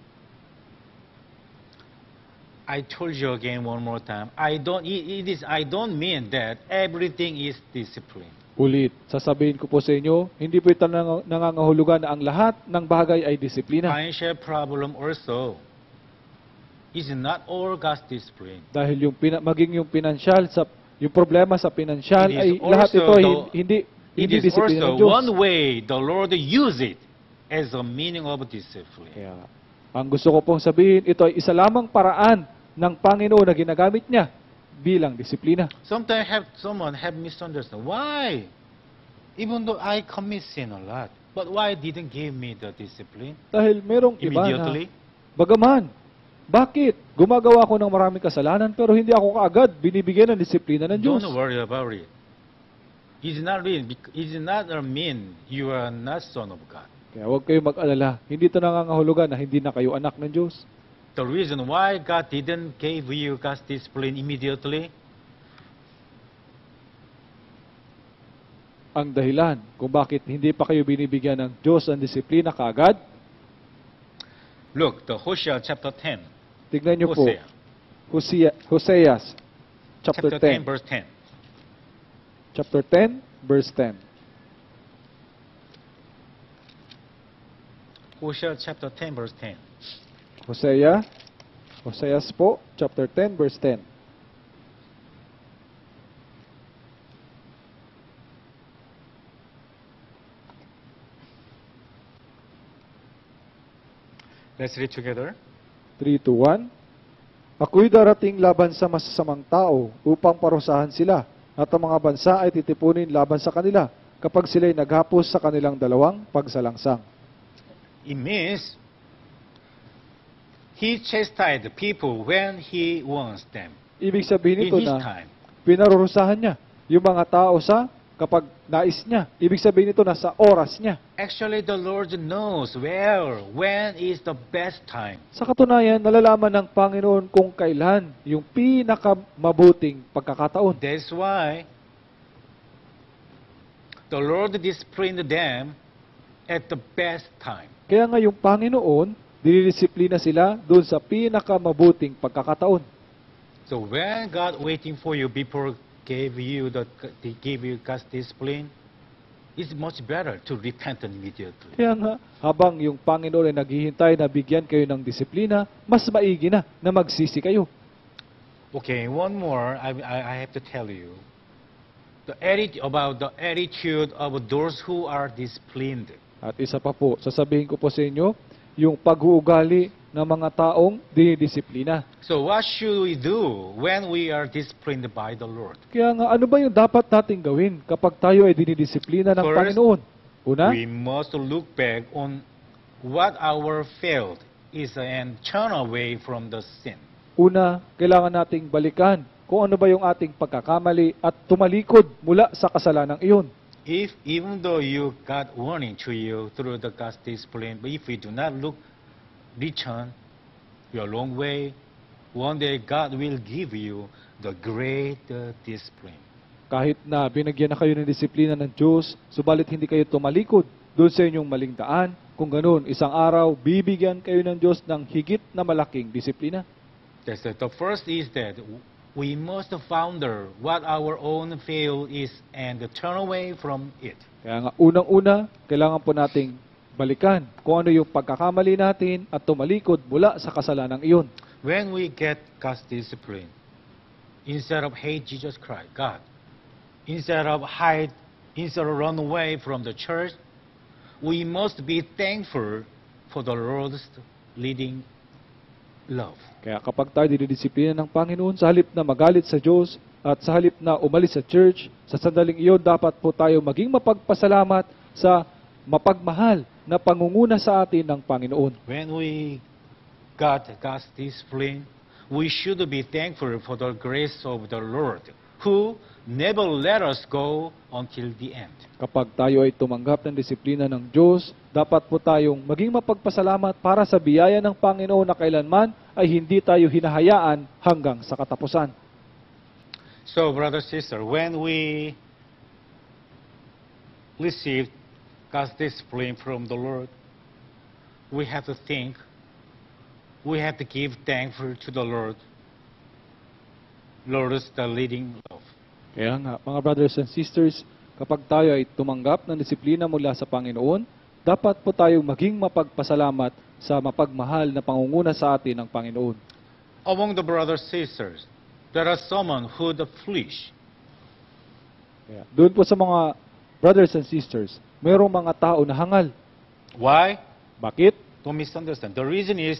I told you again one more time. I don't. It, it is. I don't mean that everything is discipline. Ulit, sasabihin ko po sa inyo, hindi po ito nang- nangangahulugan na ang lahat ng bagay ay disiplina. Financial problem also is not all God's discipline. Dahil yung pina, maging yung pinansyal, sa, yung problema sa pinansyal It is ay lahat also ito ay the- hindi, It hindi is disiplina also ng Diyos. one way the Lord use it as a meaning of discipline. Kaya, ang gusto ko pong sabihin, ito ay isa lamang paraan ng Panginoon na ginagamit niya bilang disiplina. Sometimes have someone have misunderstood. Why? Even though I commit sin a lot, But why didn't give me the discipline Dahil merong iba na, immediately? bagaman, bakit? Gumagawa ako ng maraming kasalanan pero hindi ako kaagad binibigyan ng disiplina ng Diyos. Don't worry about it. It's not real. bec- It's not a mean you are not son of God. Kaya huwag kayong mag-alala. Hindi ito nangangahulugan na hindi na kayo anak ng Diyos. The reason why God didn't give you God's discipline immediately, Ang dahilan kung bakit hindi pa kayo binibigyan ng Diyos ng disiplina kaagad, look, the Hosea chapter ten. tignan niyo po, Hosea Hosea, Hoseas, chapter chapter ten, ten. verse ten. Chapter ten, verse ten. Hosea chapter ten, verse ten. Hosea, Hoseas po, chapter ten, verse ten. Let's read together. three, two, one. Ako'y darating laban sa masasamang tao upang parusahan sila, at ang mga bansa ay titipunin laban sa kanila kapag sila'y naghapos sa kanilang dalawang pagsalangsang. It means he chastised the people when he wants them. Ibig sabihin In nito his na time. pinarurusahan niya yung mga tao sa kapag nais niya. Ibig sabihin nito na sa oras niya. Actually, the Lord knows where, when is the best time. Sa katunayan, nalalaman ng Panginoon kung kailan yung pinakamabuting pagkakataon. That's why the Lord disciplined them at the best time. Kaya nga yung Panginoon, dinidisiplina sila doon sa pinakamabuting pagkakataon. So when God waiting for you before gave you the they give you God's discipline, it's much better to repent immediately. Kaya nga, habang yung Panginoon ay naghihintay na bigyan kayo ng disiplina, mas maigi na na magsisi kayo. Okay, one more I, I, I have to tell you the attitude about the attitude of those who are disciplined. At isa pa po, sasabihin ko po sa inyo, yung pag-uugali ng mga taong dinidisiplina. So what should we do when we are disciplined by the Lord? Kaya nga, ano ba yung dapat nating gawin kapag tayo ay dinidisiplina ng First, Panginoon? Una, We must look back on what our failed is and turn away from the sin. una, kailangan nating balikan kung ano ba yung ating pagkakamali at tumalikod mula sa kasalanang iyon. If even though you got warning to you through the God's discipline, but if we do not look, return your long way, one day God will give you the great uh, discipline. Kahit na binagyan na kayo ng disiplina ng Diyos, subalit hindi kayo tumalikod doon sa inyong maling daan, kung ganoon, isang araw, bibigyan kayo ng Diyos ng higit na malaking disiplina. That's it. The first is that we must ponder what our own fail is and turn away from it. Kaya nga, unang-una, kailangan po nating balikan kung ano yung pagkakamali natin at tumalikod mula sa kasalanang iyon. When we get God's discipline, instead of hate Jesus Christ, God, instead of hide, instead of run away from the church, we must be thankful for the Lord's leading love. Kaya kapag tayo dinidisiplina ng Panginoon, sa halip na magalit sa Diyos at sa halip na umalis sa church, sa sandaling iyon dapat po tayo maging mapagpasalamat sa mapagmahal na pangunguna sa atin ng Panginoon. When we got God's discipline, we should be thankful for the grace of the Lord, who never let us go until the end. Kapag tayo ay tumanggap ng disiplina ng Diyos, dapat po tayong maging mapagpasalamat para sa biyaya ng Panginoon na kailanman ay hindi tayo hinahayaan hanggang sa katapusan. So, brother, sister, when we receive God's discipline from the Lord, we have to think, we have to give thanks to the Lord. Lord is the leading love. Kaya nga, mga brothers and sisters, kapag tayo ay tumanggap ng disiplina mula sa Panginoon, dapat po tayong maging mapagpasalamat sa mapagmahal na pangunguna sa atin ng Panginoon. Among the brothers and sisters, there are someone who the flesh. Kaya, doon po sa mga brothers and sisters, mayroong mga tao na hangal. Why? Bakit? Don't misunderstand. The reason is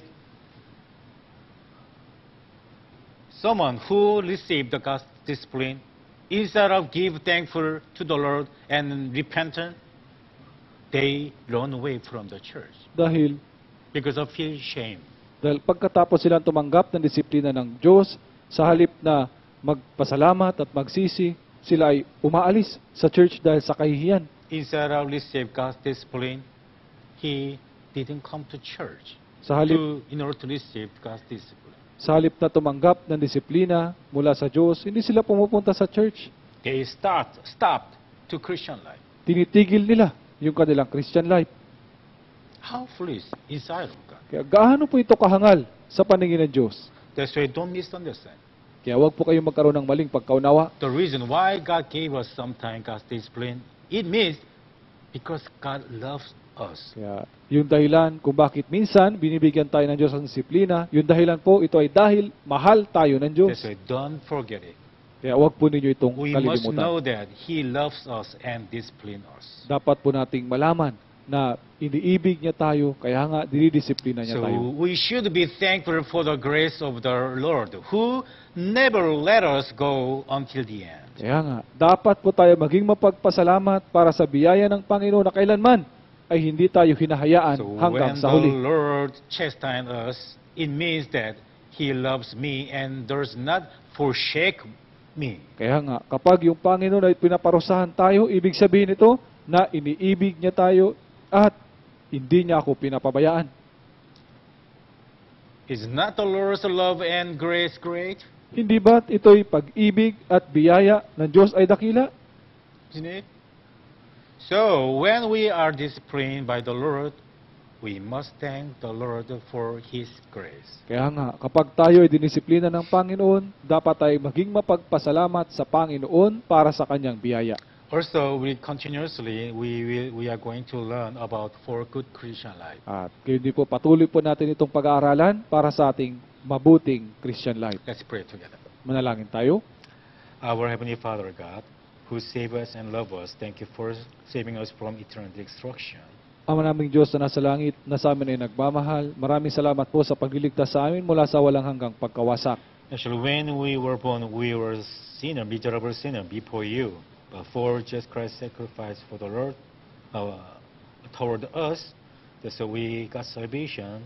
someone who received the God's discipline, instead of give thankful to the Lord and repentant, they run away from the church Dahil, because of feel shame. dahil pagkatapos silang tumanggap ng disiplina ng Diyos, sa halip na magpasalamat at magsisi, sila ay umaalis sa church dahil sa kahihiyan. Instead of receive God's discipline, he didn't come to church Sa halip, to, in order to receive God's discipline. sa halip na tumanggap ng disiplina mula sa Diyos, hindi sila pumupunta sa church. They start, stopped to Christian life. Tinitigil nila yung kanilang Christian life. How foolish inside of God. Kaya gaano po ito kahangal sa paningin ng Diyos? That's why don't misunderstand. Kaya huwag po kayong magkaroon ng maling pagkaunawa. The reason why God gave us sometimes God's discipline, it means because God loves us. Kaya yung dahilan kung bakit minsan binibigyan tayo ng Diyos ng disiplina, yung dahilan po ito ay dahil mahal tayo ng Diyos. That's why don't forget it. Kaya huwag po ninyo itong We must kalilimutan. know that He loves us and discipline us. Dapat po nating malaman na iniibig niya tayo, kaya nga dinidisiplina niya So tayo. we should be thankful for the grace of the Lord who never let us go until the end. Kaya nga, dapat po tayo maging mapagpasalamat para sa biyaya ng Panginoon na kailanman ay hindi tayo hinahayaan So hanggang when sa the huli. Lord chastines us, it means that He loves me and does not forsake me. Kaya nga, kapag yung Panginoon ay pinaparusahan tayo, ibig sabihin ito na iniibig niya tayo at hindi niya ako pinapabayaan. Is not the Lord's love and grace great? Hindi ba't ito'y pag-ibig at biyaya ng Diyos ay dakila? Isn't it? So, when we are disciplined by the Lord, we must thank the Lord for His grace. Kaya nga, kapag tayo ay dinisiplina ng Panginoon, dapat tayo maging mapagpasalamat sa Panginoon para sa kanyang biyaya. Also, we continuously, we, will, we are going to learn about for good Christian life. At kaya di po patuloy po natin itong pag-aaralan para sa ating mabuting Christian life. Let's pray together. Manalangin tayo. Our Heavenly Father God, who save us and love us, thank you for saving us from eternal destruction. Ama naming Diyos na nasa langit, na sa amin ay nagmamahal, maraming salamat po sa pagliligtas sa amin mula sa walang hanggang pagkawasak. Actually, when we were born, we were sinner, miserable sinner before you. But for Jesus Christ's sacrifice for the Lord uh, toward us, that's so we got salvation.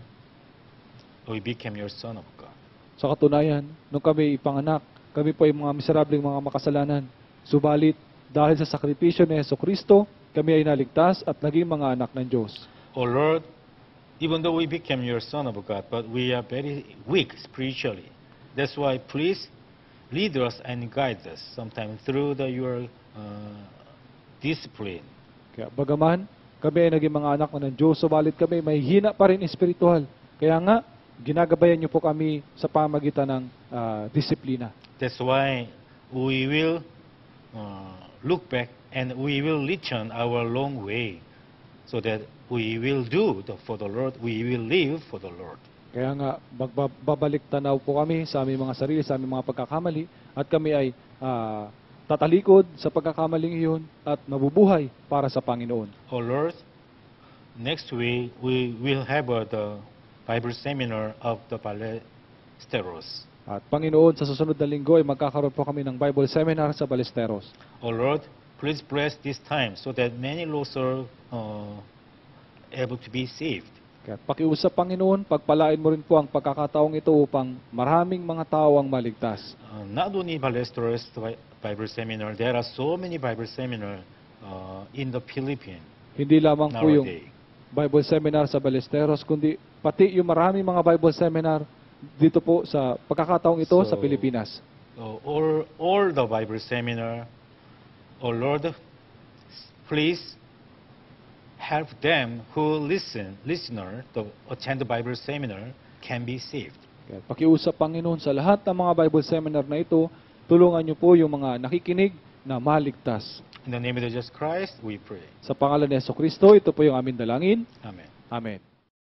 We became your son of God. Sa katunayan, nung kami ipanganak, kami po ay mga miserableng mga makasalanan. Subalit, dahil sa sakripisyo ni Jesucristo, kami ay naligtas at naging mga anak ng Diyos. Oh Lord, even though we became your son of God, but we are very weak spiritually. That's why please lead us and guide us sometimes through the, your uh, discipline. Kaya bagaman, kami ay naging mga anak ng Diyos, subalit kami may hina pa rin espiritual. Kaya nga, ginagabayan niyo po kami sa pamagitan ng ah, disiplina. That's why we will uh, look back and we will return our long way so that we will do the, for the Lord, we will live for the Lord. Kaya nga, babalik tanaw po kami sa aming mga sarili, sa aming mga pagkakamali, at kami ay ah, tatalikod sa pagkakamaling iyon at mabubuhay para sa Panginoon. Oh Lord, next week we will have uh, the Bible seminar of the Balesteros. At Panginoon, sa susunod na linggo ay magkakaroon po kami ng Bible seminar sa Balesteros. Oh Lord, please bless this time so that many lost are uh, able to be saved. Kaya pakiusap Panginoon, pagpalain mo rin po ang pagkakataong ito upang maraming mga tao ang maligtas. Uh, not only Balesteros Bible seminar, there are so many Bible seminar uh, in the Philippines Hindi lamang po yung nowadays. Bible seminar sa Balesteros, kundi pati yung maraming mga Bible seminar dito po sa pagkakataong ito sa So, Pilipinas. So all, all the Bible seminar, oh Lord, please help them who listen, listener, to attend the Bible seminar can be saved. Kaya pakiusap Panginoon sa lahat ng mga Bible seminar na ito, tulungan niyo po yung mga nakikinig na maligtas. In the name of Jesus Christ, we pray. Sa pangalan ni Jesucristo, ito po yung aming dalangin. Amen. Amen.